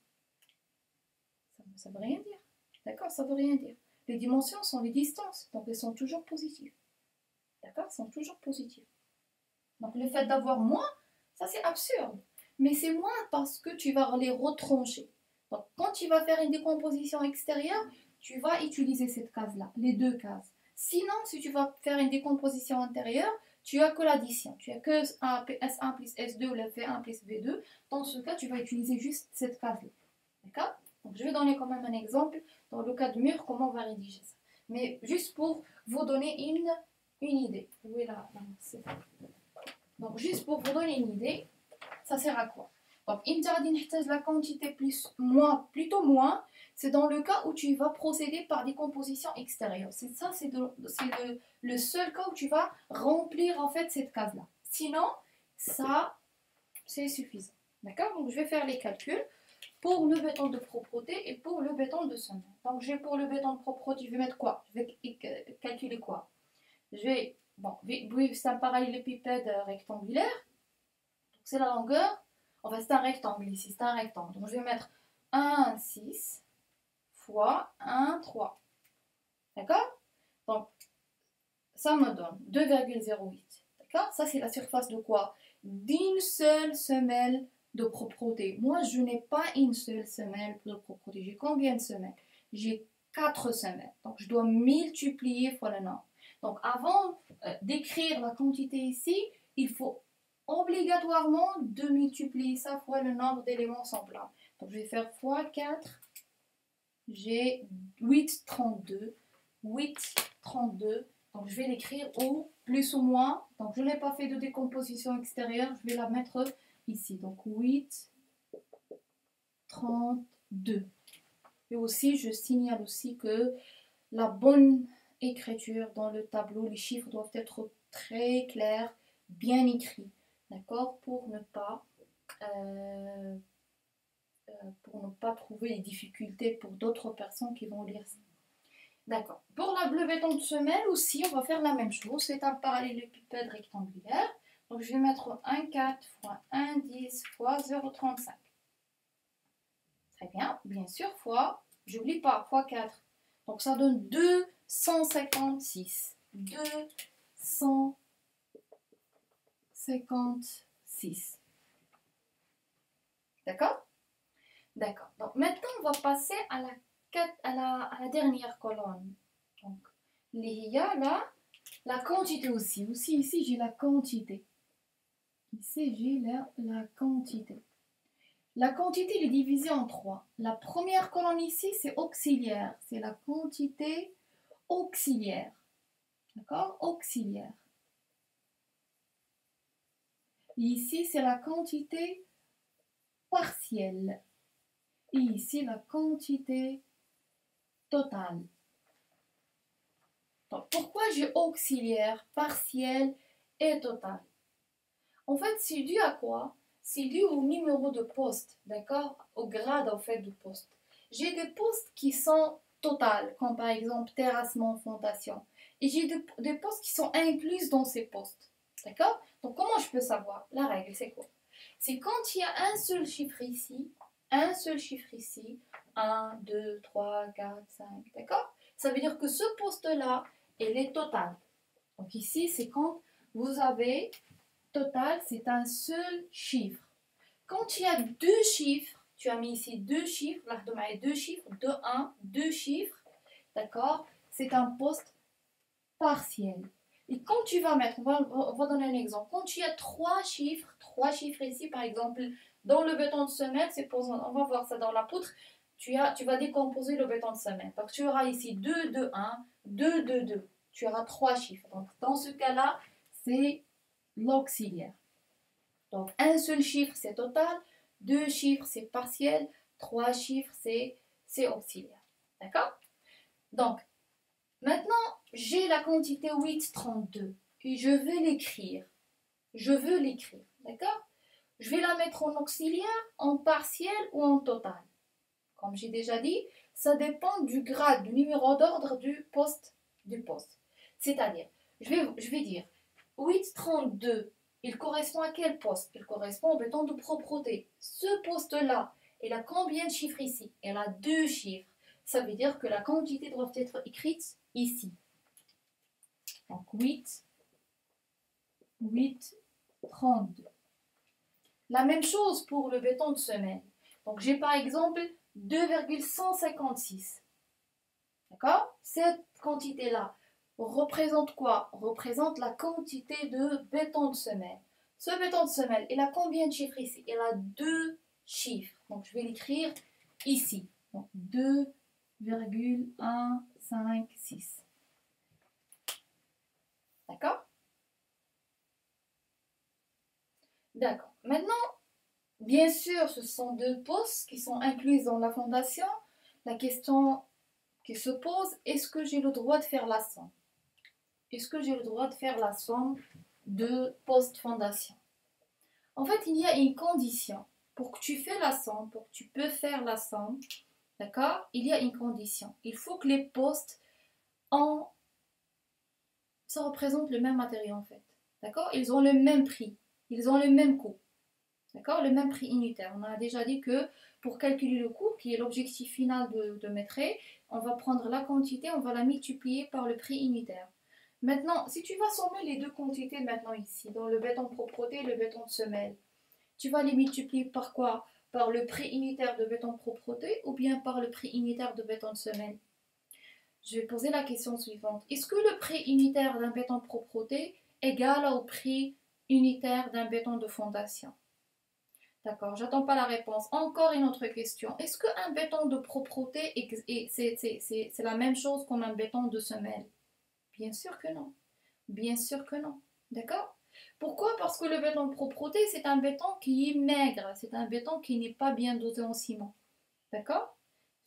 Ça veut rien dire. D'accord? Ça veut rien dire. Les dimensions sont les distances, donc elles sont toujours positives. D'accord? Elles sont toujours positives. Donc le fait d'avoir moins, ça c'est absurde. Mais c'est moins parce que tu vas les retrancher. Donc quand tu vas faire une décomposition extérieure, tu vas utiliser cette case-là, les deux cases. Sinon, si tu vas faire une décomposition intérieure, tu as que l'addition. Tu as que S1 plus S2 ou le V1 plus V2. Dans ce cas, tu vas utiliser juste cette case-là. D'accord? Donc je vais donner quand même un exemple dans le cas de mur, comment on va rédiger ça. Mais juste pour vous donner une idée. Oui, là, c'est ça. Donc juste pour vous donner une idée, ça sert à quoi? Donc la quantité plus moins, plutôt moins, c'est dans le cas où tu vas procéder par décomposition extérieure. C'est ça, c'est le seul cas où tu vas remplir en fait cette case-là. Sinon, ça, c'est suffisant. D'accord? Donc je vais faire les calculs pour le béton de propreté et pour le béton de semelle. Donc j'ai pour le béton de propreté, je vais mettre quoi? Je vais calculer quoi? Je vais, bon, oui, c'est un parallélépipède rectangulaire. C'est la longueur. En fait, c'est un rectangle ici, c'est un rectangle. Donc, je vais mettre 1, 6 fois 1, 3. D'accord? Donc, ça me donne 2,08. D'accord? Ça, c'est la surface de quoi? D'une seule semelle de propreté. Moi, je n'ai pas une seule semelle de propreté. J'ai combien de semelles? J'ai 4 semelles. Donc, je dois multiplier fois le nombre. Donc, avant d'écrire la quantité ici, il faut obligatoirement de multiplier ça fois le nombre d'éléments semblables. Donc, je vais faire fois 4. J'ai 8,32. 8,32. Donc, je vais l'écrire au plus ou moins. Donc, je n'ai pas fait de décomposition extérieure. Je vais la mettre ici. Donc, 8,32. Et aussi, je signale aussi que la bonne écriture dans le tableau, les chiffres doivent être très clairs, bien écrits. D'accord? Pour ne pas trouver des difficultés pour d'autres personnes qui vont lire ça. D'accord. Pour le béton de semelle aussi, on va faire la même chose. C'est un parallélépipède rectangulaire. Donc je vais mettre 1,4 fois 1,10 fois 0,35. Très bien. Bien sûr, fois, j'oublie pas, fois 4. Donc ça donne 256. 256. D'accord? D'accord. Donc maintenant, on va passer à la dernière colonne. Donc, il y a là la quantité aussi. Ici, j'ai la quantité. Ici, j'ai la quantité. La quantité est divisée en 3. La première colonne ici, c'est auxiliaire. C'est la quantité auxiliaire. D'accord? Auxiliaire. Et ici, c'est la quantité partielle. Et ici, la quantité totale. Donc, pourquoi j'ai auxiliaire, partielle et totale? En fait, c'est dû à quoi? C'est dû au numéro de poste, d'accord? Au grade, en fait, de poste. J'ai des postes qui sont totales, comme par exemple terrassement, fondation. Et j'ai des postes qui sont inclus dans ces postes, d'accord? Donc, comment je peux savoir? La règle, c'est quoi? C'est quand il y a un seul chiffre ici, 1, 2, 3, 4, 5, d'accord? Ça veut dire que ce poste-là, il est total. Donc ici, c'est quand vous avez total, c'est un seul chiffre. Quand il y a deux chiffres, tu as mis ici deux chiffres, là, deux chiffres, de 1, deux chiffres, d'accord? C'est un poste partiel. Et quand tu vas mettre, on va donner un exemple. Quand tu as trois chiffres ici, par exemple, dans le béton de semaine, on va voir ça dans la poutre, tu vas décomposer le béton de semaine. Donc tu auras ici 2, 2, 1, 2, 2, 2. Tu auras trois chiffres. Donc dans ce cas-là, c'est l'auxiliaire. Donc un seul chiffre, c'est total. Deux chiffres, c'est partiel. Trois chiffres, c'est auxiliaire. D'accord? Donc, maintenant, j'ai la quantité 8,32 et je veux l'écrire. D'accord? Je vais la mettre en auxiliaire, en partiel ou en total. Comme j'ai déjà dit, ça dépend du grade, du numéro d'ordre du poste. C'est-à-dire, je vais dire 8,32, il correspond à quel poste? Il correspond au béton de propreté. Ce poste-là, il a combien de chiffres ici? Il a deux chiffres. Ça veut dire que la quantité doit être écrite ici. Donc 8, 32. La même chose pour le béton de semaine. Donc j'ai par exemple 2,156. D'accord? Cette quantité-là représente quoi? Représente la quantité de béton de semelle. Ce béton de semelle, il a combien de chiffres ici? Il a deux chiffres. Donc je vais l'écrire ici. Donc 2,156. D'accord? D'accord. Maintenant, bien sûr, ce sont deux postes qui sont inclus dans la fondation. La question qui se pose, est-ce que j'ai le droit de faire la somme? Est-ce que j'ai le droit de faire la somme de post-fondation? En fait, il y a une condition. Pour que tu fais la somme, pour que tu peux faire la somme, d'accord? Il y a une condition. Il faut que les postes ça représente le même matériau en fait. D'accord? Ils ont le même prix. Ils ont le même coût. D'accord? Le même prix unitaire. On a déjà dit que pour calculer le coût, qui est l'objectif final de Métré, on va prendre la quantité, on va la multiplier par le prix unitaire. Maintenant, si tu vas sommer les deux quantités maintenant ici, dans le béton de propreté et le béton de semelle, tu vas les multiplier par quoi? Par le prix unitaire de béton de propreté ou bien par le prix unitaire de béton de semelle? Je vais poser la question suivante. Est-ce que le prix unitaire d'un béton de propreté est égal au prix unitaire d'un béton de fondation? D'accord, j'attends pas la réponse. Encore une autre question. Est-ce qu'un béton de propreté, c'est la même chose qu'un béton de semelle? Bien sûr que non. Bien sûr que non. D'accord? Pourquoi? Parce que le béton de propreté, c'est un béton qui est maigre. C'est un béton qui n'est pas bien dosé en ciment. D'accord?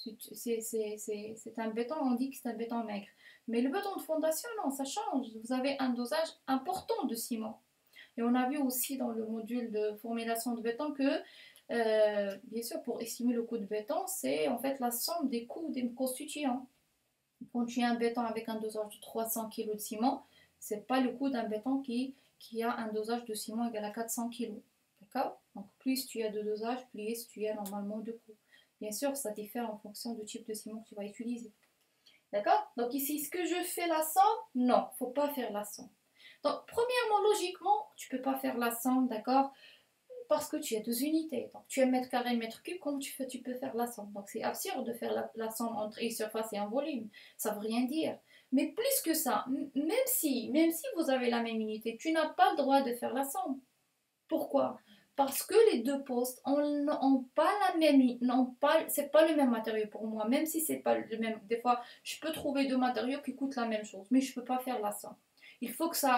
C'est un béton, on dit que c'est un béton maigre. Mais le béton de fondation, non, ça change. Vous avez un dosage important de ciment. Et on a vu aussi dans le module de formulation de béton que, bien sûr, pour estimer le coût de béton, c'est en fait la somme des coûts des constituants. Quand tu as un béton avec un dosage de 300 kg de ciment, ce n'est pas le coût d'un béton qui a un dosage de ciment égal à 400 kg. D'accord? Donc plus tu as de dosage, plus tu as normalement de coût. Bien sûr, ça diffère en fonction du type de ciment que tu vas utiliser. D'accord? Donc ici, est-ce que je fais la somme? Non, il ne faut pas faire la somme. Donc, premièrement, logiquement, tu ne peux pas faire la somme, d'accord? Parce que tu as deux unités. Donc, tu as mètre carré, mètre cube, comment tu peux faire la somme? Donc, c'est absurde de faire la somme entre une surface et un volume. Ça ne veut rien dire. Mais plus que ça, même si vous avez la même unité, tu n'as pas le droit de faire la somme. Pourquoi? Parce que les deux postes n'ont pas la même, c'est pas le même matériau pour moi, même si c'est pas le même. Des fois, je peux trouver deux matériaux qui coûtent la même chose, mais je peux pas faire la somme. Il faut que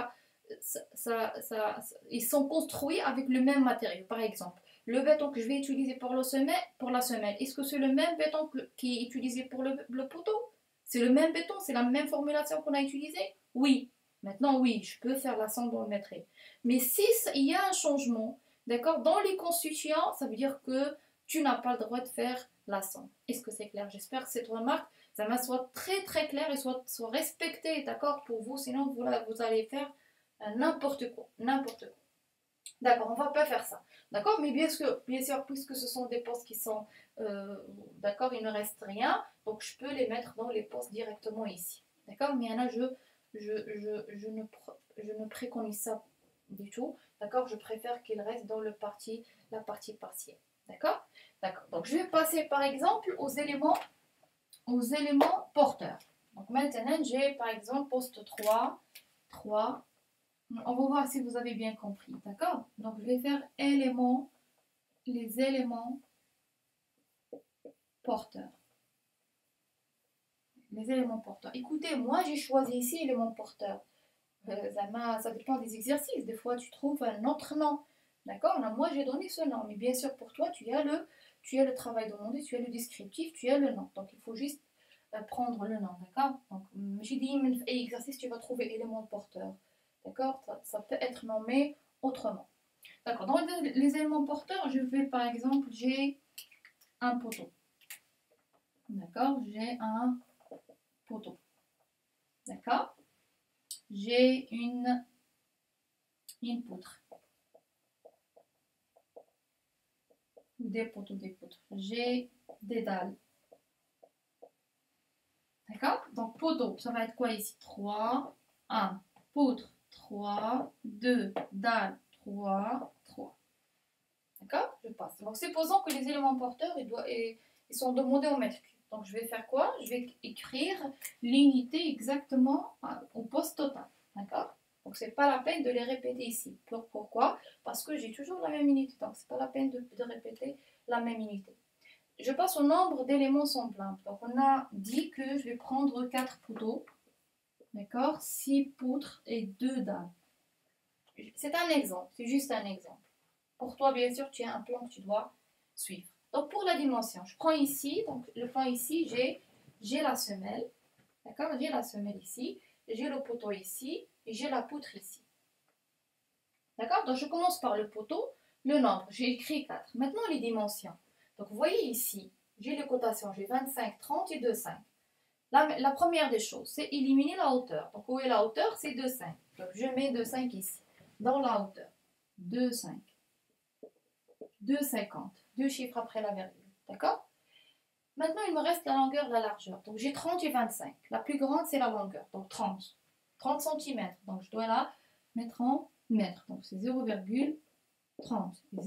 ils sont construits avec le même matériau. Par exemple, le béton que je vais utiliser pour la semelle, est-ce que c'est le même béton qui est utilisé pour le poteau? C'est le même béton, c'est la même formulation qu'on a utilisée? Oui. Maintenant, oui, je peux faire la somme dans le mètre. Mais si il y a un changement, d'accord, dans les constituants, ça veut dire que tu n'as pas le droit de faire la somme. Est-ce que c'est clair? J'espère que cette remarque, ça va soit très très claire et soit respectée, d'accord, pour vous, sinon vous allez faire n'importe quoi, n'importe quoi. D'accord, on va pas faire ça. D'accord, mais bien sûr, puisque ce sont des postes qui sont, d'accord, il ne reste rien, donc je peux les mettre dans les postes directement ici. D'accord, mais là, je ne préconise ça du tout. D'accord, je préfère qu'il reste dans la partie partielle. D'accord. D'accord. Donc je vais passer par exemple aux éléments porteurs. Donc maintenant j'ai par exemple poste 3, 3. On va voir si vous avez bien compris, d'accord? Donc, je vais faire éléments, les éléments porteurs. Les éléments porteurs. Écoutez, moi, j'ai choisi ici éléments porteurs. Ça dépend des exercices. Des fois, tu trouves un autre nom. D'accord? Moi, j'ai donné ce nom. Mais bien sûr, pour toi, tu as le travail demandé, tu as le descriptif, tu as le nom. Donc, il faut juste prendre le nom. D'accord? Donc, j'ai dit, exercice, tu vas trouver éléments porteurs. D'accord? Ça peut être nommé autrement. D'accord? Dans les éléments porteurs, je vais, par exemple, j'ai un poteau. D'accord? J'ai un poteau. D'accord? J'ai une poutre. Des poteaux, des poutres. J'ai des dalles. D'accord? Donc, poteau, ça va être quoi ici? 3, 1. Poutre, 3, 2. Dalle, 3, 3. D'accord? Je passe. Donc, supposons que les éléments porteurs, ils sont demandés au mètre cube. Donc, je vais faire quoi? Je vais écrire l'unité exactement au poste total. D'accord? Donc, c'est pas la peine de les répéter ici. Pourquoi? Parce que j'ai toujours la même unité. Donc, c'est pas la peine de répéter la même unité. Je passe au nombre d'éléments semblables. Donc, on a dit que je vais prendre 4 poteaux. D'accord? 6 poutres et 2 dalles. C'est un exemple. C'est juste un exemple. Pour toi, bien sûr, tu as un plan que tu dois suivre. Donc, pour la dimension, je prends ici, donc le plan ici, j'ai la semelle. D'accord? J'ai la semelle ici, j'ai le poteau ici, et j'ai la poutre ici. D'accord? Donc, je commence par le poteau, le nombre, j'ai écrit 4. Maintenant, les dimensions. Donc, vous voyez ici, j'ai les cotations, j'ai 25, 30 et 2, 5. La première des choses, c'est éliminer la hauteur. Donc, où est la hauteur? C'est 2, 5. Donc, je mets 2, 5 ici, dans la hauteur. 2, 5. 2,50. Deux chiffres après la virgule. D'accord? Maintenant, il me reste la longueur et la largeur. Donc, j'ai 30 et 25. La plus grande, c'est la longueur. Donc, 30. 30 cm. Donc, je dois la mettre en mètres. Donc, c'est 0,30 et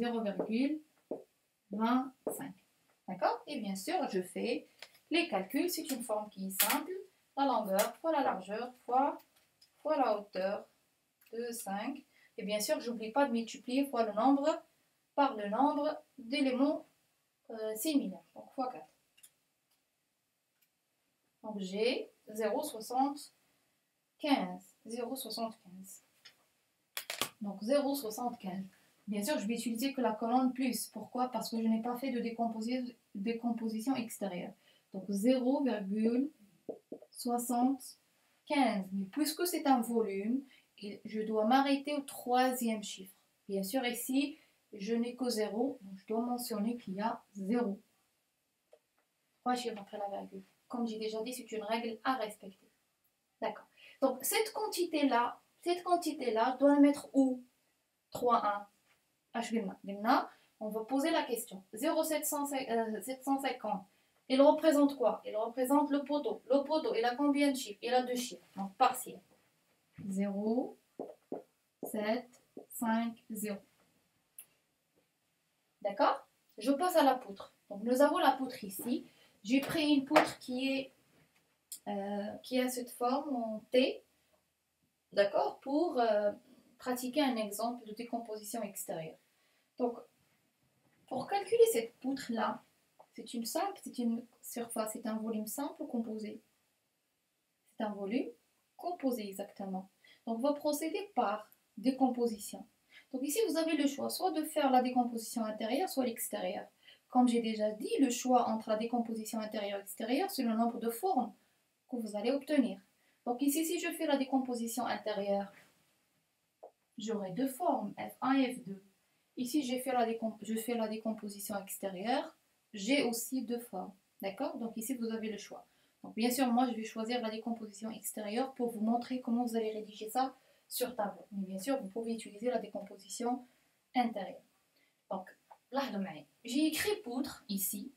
0,25. D'accord? Et bien sûr, je fais les calculs. C'est une forme qui est simple. La longueur fois la largeur fois la hauteur de 5. Et bien sûr, je n'oublie pas de multiplier fois le nombre par le nombre d'éléments similaires. Donc, fois 4. Donc, j'ai 0,75. 0,75. Donc, 0,75. Bien sûr, je vais utiliser que la colonne plus. Pourquoi? Parce que je n'ai pas fait de décomposition extérieure. Donc, 0,75. Mais puisque c'est un volume, je dois m'arrêter au troisième chiffre. Bien sûr, ici, je n'ai que 0. Donc, je dois mentionner qu'il y a 0. 3 chiffres après la virgule. Comme j'ai déjà dit, c'est une règle à respecter. D'accord. Donc, cette quantité-là, je dois la mettre où? 3, 1. On va poser la question. 0,750. Il représente quoi? Il représente le poteau. Le poteau, il a combien de chiffres? Il a 2 chiffres. Donc, partiel. 0, 7, 5, 0. D'accord? Je passe à la poutre. Donc, nous avons la poutre ici. J'ai pris une poutre qui a cette forme en T, d'accord, pour pratiquer un exemple de décomposition extérieure. Donc, pour calculer cette poutre-là, c'est une surface, c'est un volume simple ou composé? C'est un volume composé exactement. Donc, on va procéder par décomposition. Donc ici, vous avez le choix soit de faire la décomposition intérieure, soit l'extérieure. Comme j'ai déjà dit, le choix entre la décomposition intérieure et extérieure, c'est le nombre de formes que vous allez obtenir. Donc ici, si je fais la décomposition intérieure, j'aurai 2 formes, F1 et F2. Ici, je fais la décomposition extérieure, j'ai aussi 2 formes. D'accord? Donc ici, vous avez le choix. Donc bien sûr, moi, je vais choisir la décomposition extérieure pour vous montrer comment vous allez rédiger ça sur tableau. Mais bien sûr, vous pouvez utiliser la décomposition intérieure. Donc, là, j'ai écrit poutre ici.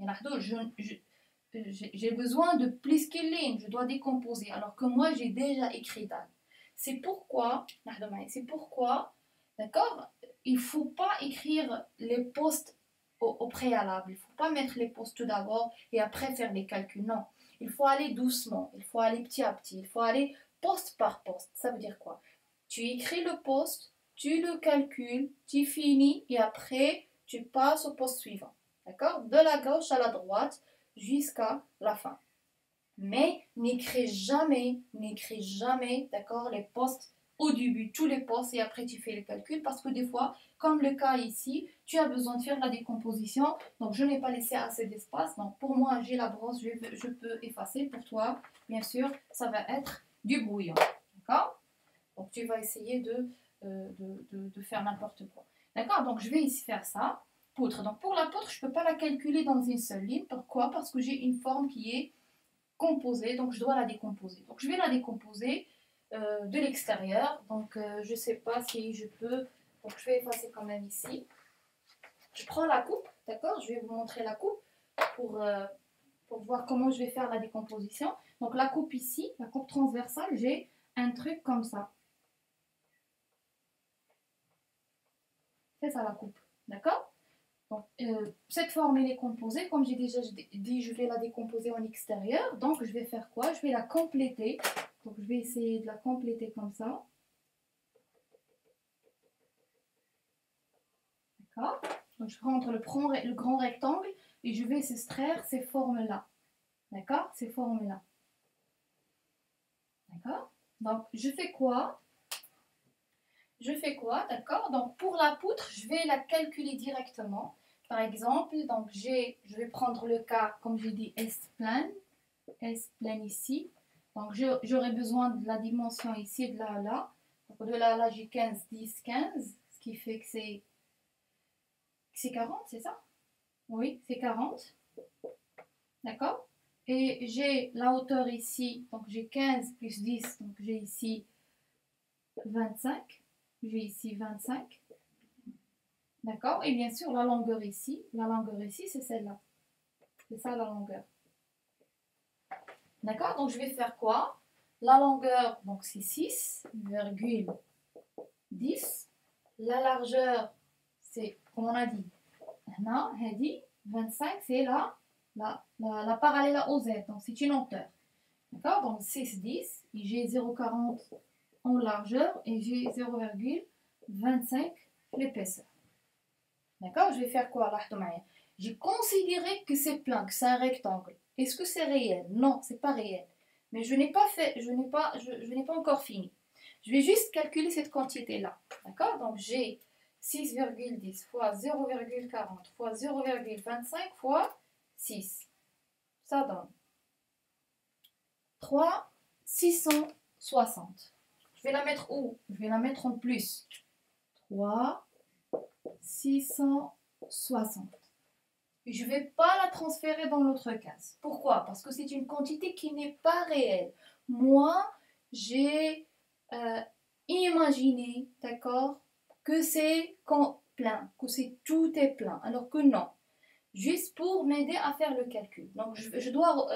J'ai besoin de plus qu'une ligne, je dois décomposer, alors que moi, j'ai déjà écrit dalle. C'est pourquoi, d'accord, il ne faut pas écrire les postes au préalable. Il ne faut pas mettre les postes tout d'abord et après faire les calculs. Non, il faut aller doucement, il faut aller petit à petit, il faut aller poste par poste. poste. Ça veut dire quoi? Tu écris le poste, tu le calcules, tu finis et après tu passes au poste suivant. D'accord? De la gauche à la droite jusqu'à la fin. Mais n'écris jamais, d'accord, les postes au début, tous les postes, et après tu fais le calcul, parce que des fois, comme le cas ici, tu as besoin de faire la décomposition, donc je n'ai pas laissé assez d'espace, donc pour moi, j'ai la brosse, je peux effacer, pour toi, bien sûr, ça va être du brouillon, d'accord? Donc tu vas essayer de faire n'importe quoi, d'accord? Donc je vais ici faire ça, poutre, donc pour la poutre, je ne peux pas la calculer dans une seule ligne, pourquoi? Parce que j'ai une forme qui est composée, donc je dois la décomposer. Donc je vais la décomposer de l'extérieur. Donc je ne sais pas si je peux. Donc je vais effacer quand même ici. Je prends la coupe, d'accord? Je vais vous montrer la coupe pour voir comment je vais faire la décomposition. Donc la coupe ici, la coupe transversale, j'ai un truc comme ça. C'est ça la coupe, d'accord? Donc, cette forme elle est composée, comme j'ai déjà dit, je vais la décomposer en extérieur. Donc je vais faire quoi? Je vais la compléter. Donc je vais essayer de la compléter comme ça. D'accord? Donc je rentre le grand rectangle et je vais extraire ces formes-là. D'accord? Ces formes-là. D'accord? Donc je fais quoi? D'accord? Donc pour la poutre, je vais la calculer directement. Par exemple, donc je vais prendre le cas, comme j'ai dit, S-plane ici. Donc j'aurai besoin de la dimension ici, de là à là. Donc de là à là, j'ai 15, 10, 15, ce qui fait que c'est 40, c'est ça? Oui, c'est 40. D'accord? Et j'ai la hauteur ici, donc j'ai 15 plus 10, donc j'ai ici 25. J'ai ici 25. D'accord? Et bien sûr, la longueur ici, c'est celle-là. C'est ça la longueur. D'accord? Donc je vais faire quoi? La longueur, donc c'est 6,10. La largeur, c'est, comme on a dit, 25, c'est la parallèle au Z, donc c'est une hauteur. D'accord? Donc 6,10, et j'ai 0,40 en largeur et j'ai 0,25 l'épaisseur. D'accord? Je vais faire quoi là? J'ai considéré que c'est plein, que c'est un rectangle. Est-ce que c'est réel? Non, c'est pas réel. Mais je n'ai pas fait, je n'ai pas encore fini. Je vais juste calculer cette quantité-là. D'accord? Donc j'ai 6,10 fois 0,40 fois 0,25 fois 6. Ça donne 3,660. Je vais la mettre où? Je vais la mettre en plus. 3,660. Je ne vais pas la transférer dans l'autre case. Pourquoi? Parce que c'est une quantité qui n'est pas réelle. Moi, j'ai imaginé, d'accord, que c'est plein, que tout est plein, alors que non. Juste pour m'aider à faire le calcul. Donc, je dois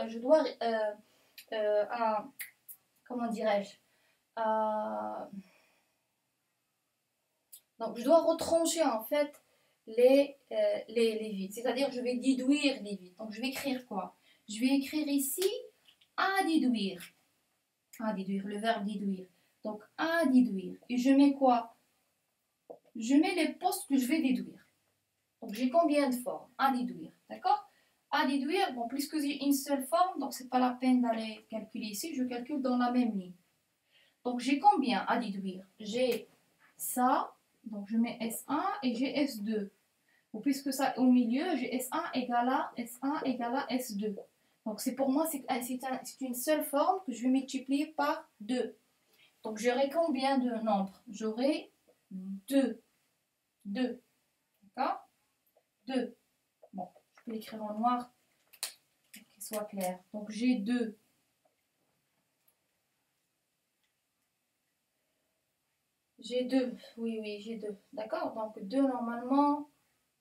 comment dirais-je, donc je dois retrancher en fait les vides. C'est-à-dire je vais déduire les vides. Donc je vais écrire quoi? Je vais écrire ici à déduire. À déduire, le verbe déduire. Donc à déduire. Et je mets quoi? Je mets les postes que je vais déduire. Donc j'ai combien de formes? À déduire. D'accord? À déduire, bon, puisque j'ai une seule forme, donc c'est pas la peine d'aller calculer ici, je calcule dans la même ligne. Donc j'ai combien à déduire? J'ai ça, donc je mets S1 et j'ai S2. Ou puisque ça au milieu, j'ai S1 égale à S2. Donc c'est pour moi, c'est une seule forme que je vais multiplier par 2. Donc j'aurai combien de nombres? J'aurai 2. 2. D'accord? 2. Bon, je peux l'écrire en noir pour qu'il soit clair. Donc j'ai 2. J'ai 2. Oui, j'ai 2. D'accord? Donc 2 normalement.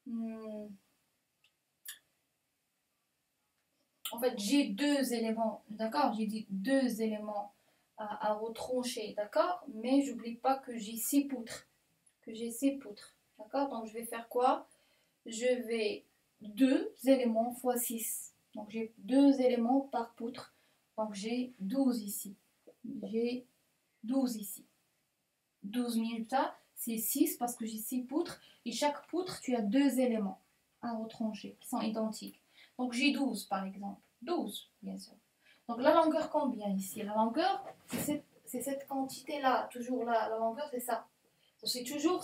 En fait, j'ai 2 éléments, d'accord? J'ai dit 2 éléments à retrancher, d'accord? Mais j'oublie pas que j'ai 6 poutres. D'accord? Donc, je vais faire quoi? Je vais 2 éléments fois 6. Donc, j'ai 2 éléments par poutre. Donc, j'ai 12 ici. J'ai 12 ici. 12 minutes, c'est 6 parce que j'ai 6 poutres. Et chaque poutre, tu as 2 éléments à retrancher qui sont identiques. Donc j'ai 12 par exemple. 12, bien sûr. Donc la longueur combien ici? La longueur, c'est cette quantité-là. Toujours là, la longueur, c'est ça. Donc c'est toujours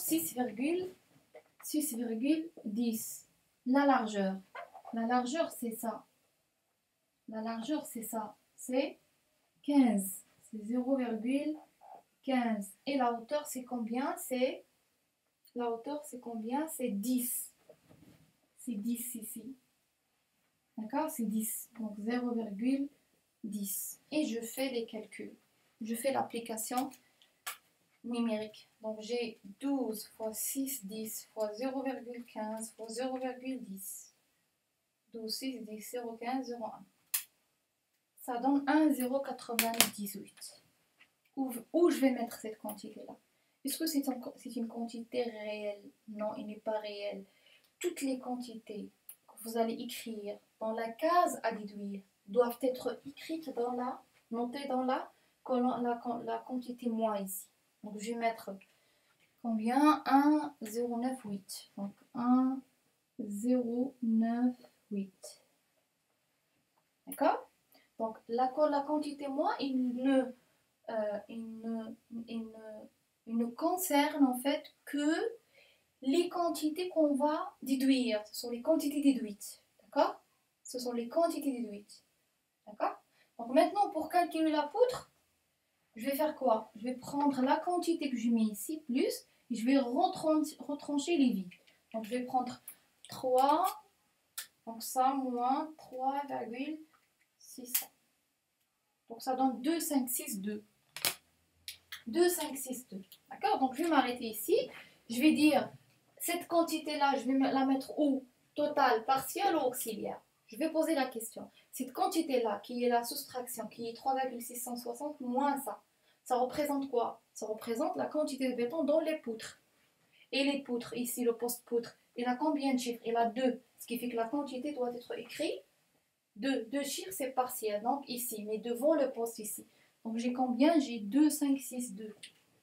6,10. La largeur c'est ça. La largeur, c'est ça. C'est 15. C'est 0,15. Et la hauteur, c'est combien? La hauteur, c'est combien? C'est 10. C'est 10 ici. D'accord? C'est 10. Donc 0,10. Et je fais les calculs. Je fais l'application numérique. Donc j'ai 12 fois 6, 10 fois 0,15 fois 0,10. 12, 6, 10, 0,15, 0,1. Ça donne 1,098. Où je vais mettre cette quantité-là? Est-ce que c'est une quantité réelle? Non, il n'est pas réel. Toutes les quantités que vous allez écrire dans la case à déduire doivent être écrites notées dans la quantité moins ici. Donc je vais mettre combien? 1,098. Donc 1,098. D'accord? Donc la quantité moins, il ne concerne en fait que les quantités qu'on va déduire. Ce sont les quantités déduites. D'accord? Ce sont les quantités déduites. D'accord? Donc maintenant, pour calculer la poutre, je vais faire quoi? Je vais prendre la quantité que je mets ici, plus, et je vais retrancher les vides. Donc je vais prendre 3, donc ça, moins 3,6. Donc ça donne 2, 5, 6, 2. 2, 5, 6, 2. D'accord? Donc je vais m'arrêter ici. Je vais dire, cette quantité-là, je vais la mettre où? Total, partiel ou auxiliaire? Je vais poser la question. Cette quantité-là, qui est la soustraction, qui est 3,660 moins ça représente quoi? Ça représente la quantité de béton dans les poutres. Et les poutres, ici le poste-poutre, il a combien de chiffres? Il a 2. Ce qui fait que la quantité doit être écrite. 2 chiffres, c'est partiel. Donc ici, mais devant le poste ici. Donc j'ai combien? J'ai 2, 5, 6, 2.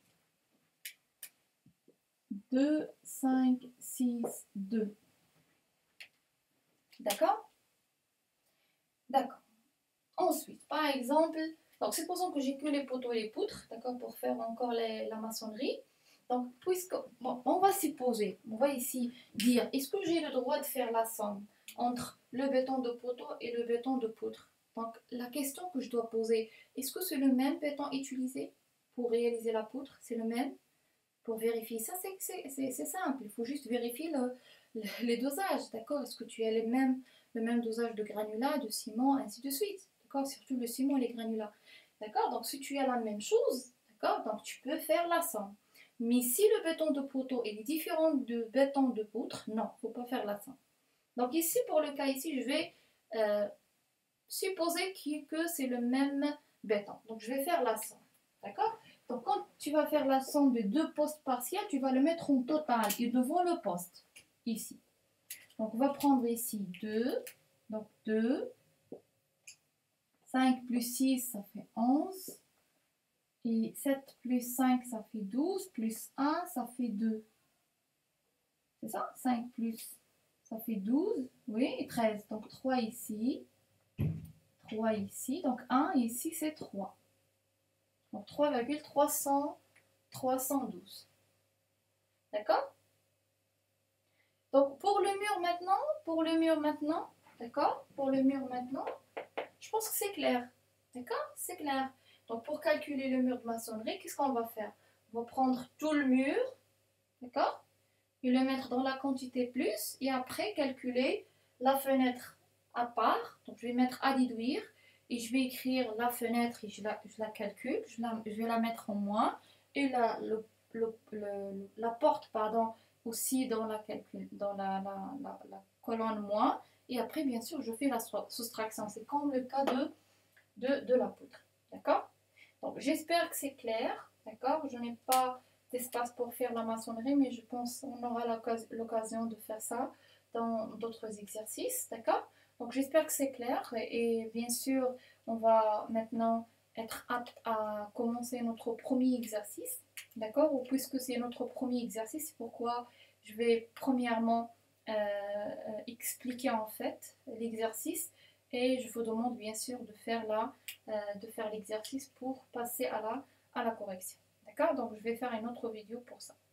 2, 5, 6, 2. D'accord? D'accord. Ensuite, par exemple, donc supposons que j'ai que les poteaux et les poutres, d'accord, pour faire encore la maçonnerie. Donc, on va supposer, on va ici dire, est-ce que j'ai le droit de faire la somme entre le béton de poteau et le béton de poutre? Donc, la question que je dois poser, est-ce que c'est le même béton utilisé pour réaliser la poutre? C'est le même? Pour vérifier ça, c'est simple. Il faut juste vérifier les dosages, d'accord? Est-ce que tu as le même dosage de granulat, de ciment, ainsi de suite, d'accord? Surtout le ciment et les granulats, d'accord? Donc, si tu as la même chose, d'accord? Donc, tu peux faire la somme. Mais si le béton de poteau est différent du béton de poutre, non, il ne faut pas faire la somme. Donc, ici, pour le cas ici, je vais supposer que c'est le même béton. Donc, je vais faire la somme, d'accord? Donc, quand tu vas faire la somme de 2 postes partiels, tu vas le mettre en total et devant le poste, ici. Donc, on va prendre ici 2. Donc, 2. 5 plus 6, ça fait 11. Et 7 plus 5, ça fait 12. Plus 1, ça fait 2. C'est ça? 5 plus, ça fait 12. Oui, et 13. Donc, 3 ici. 3 ici. Donc, 1 ici, c'est 3. Donc 3,312. D'accord? Donc pour le mur maintenant, d'accord? Pour le mur maintenant, je pense que c'est clair. D'accord? C'est clair. Donc pour calculer le mur de maçonnerie, qu'est-ce qu'on va faire? On va prendre tout le mur, d'accord? Et le mettre dans la quantité plus, et après calculer la fenêtre à part. Donc je vais mettre à déduire. Et je vais écrire la fenêtre et je la calcule. Je vais la mettre en moins. Et la porte, pardon, aussi dans la colonne moins. Et après, bien sûr, je fais la soustraction. C'est comme le cas de la poutre. D'accord? Donc, j'espère que c'est clair. D'accord? Je n'ai pas d'espace pour faire la maçonnerie, mais je pense qu'on aura l'occasion de faire ça dans d'autres exercices. D'accord? Donc j'espère que c'est clair et bien sûr on va maintenant être apte à commencer notre premier exercice. D'accord? Ou puisque c'est notre premier exercice, c'est pourquoi je vais premièrement expliquer en fait l'exercice et je vous demande bien sûr de faire l'exercice pour passer à la correction. D'accord? Donc je vais faire une autre vidéo pour ça.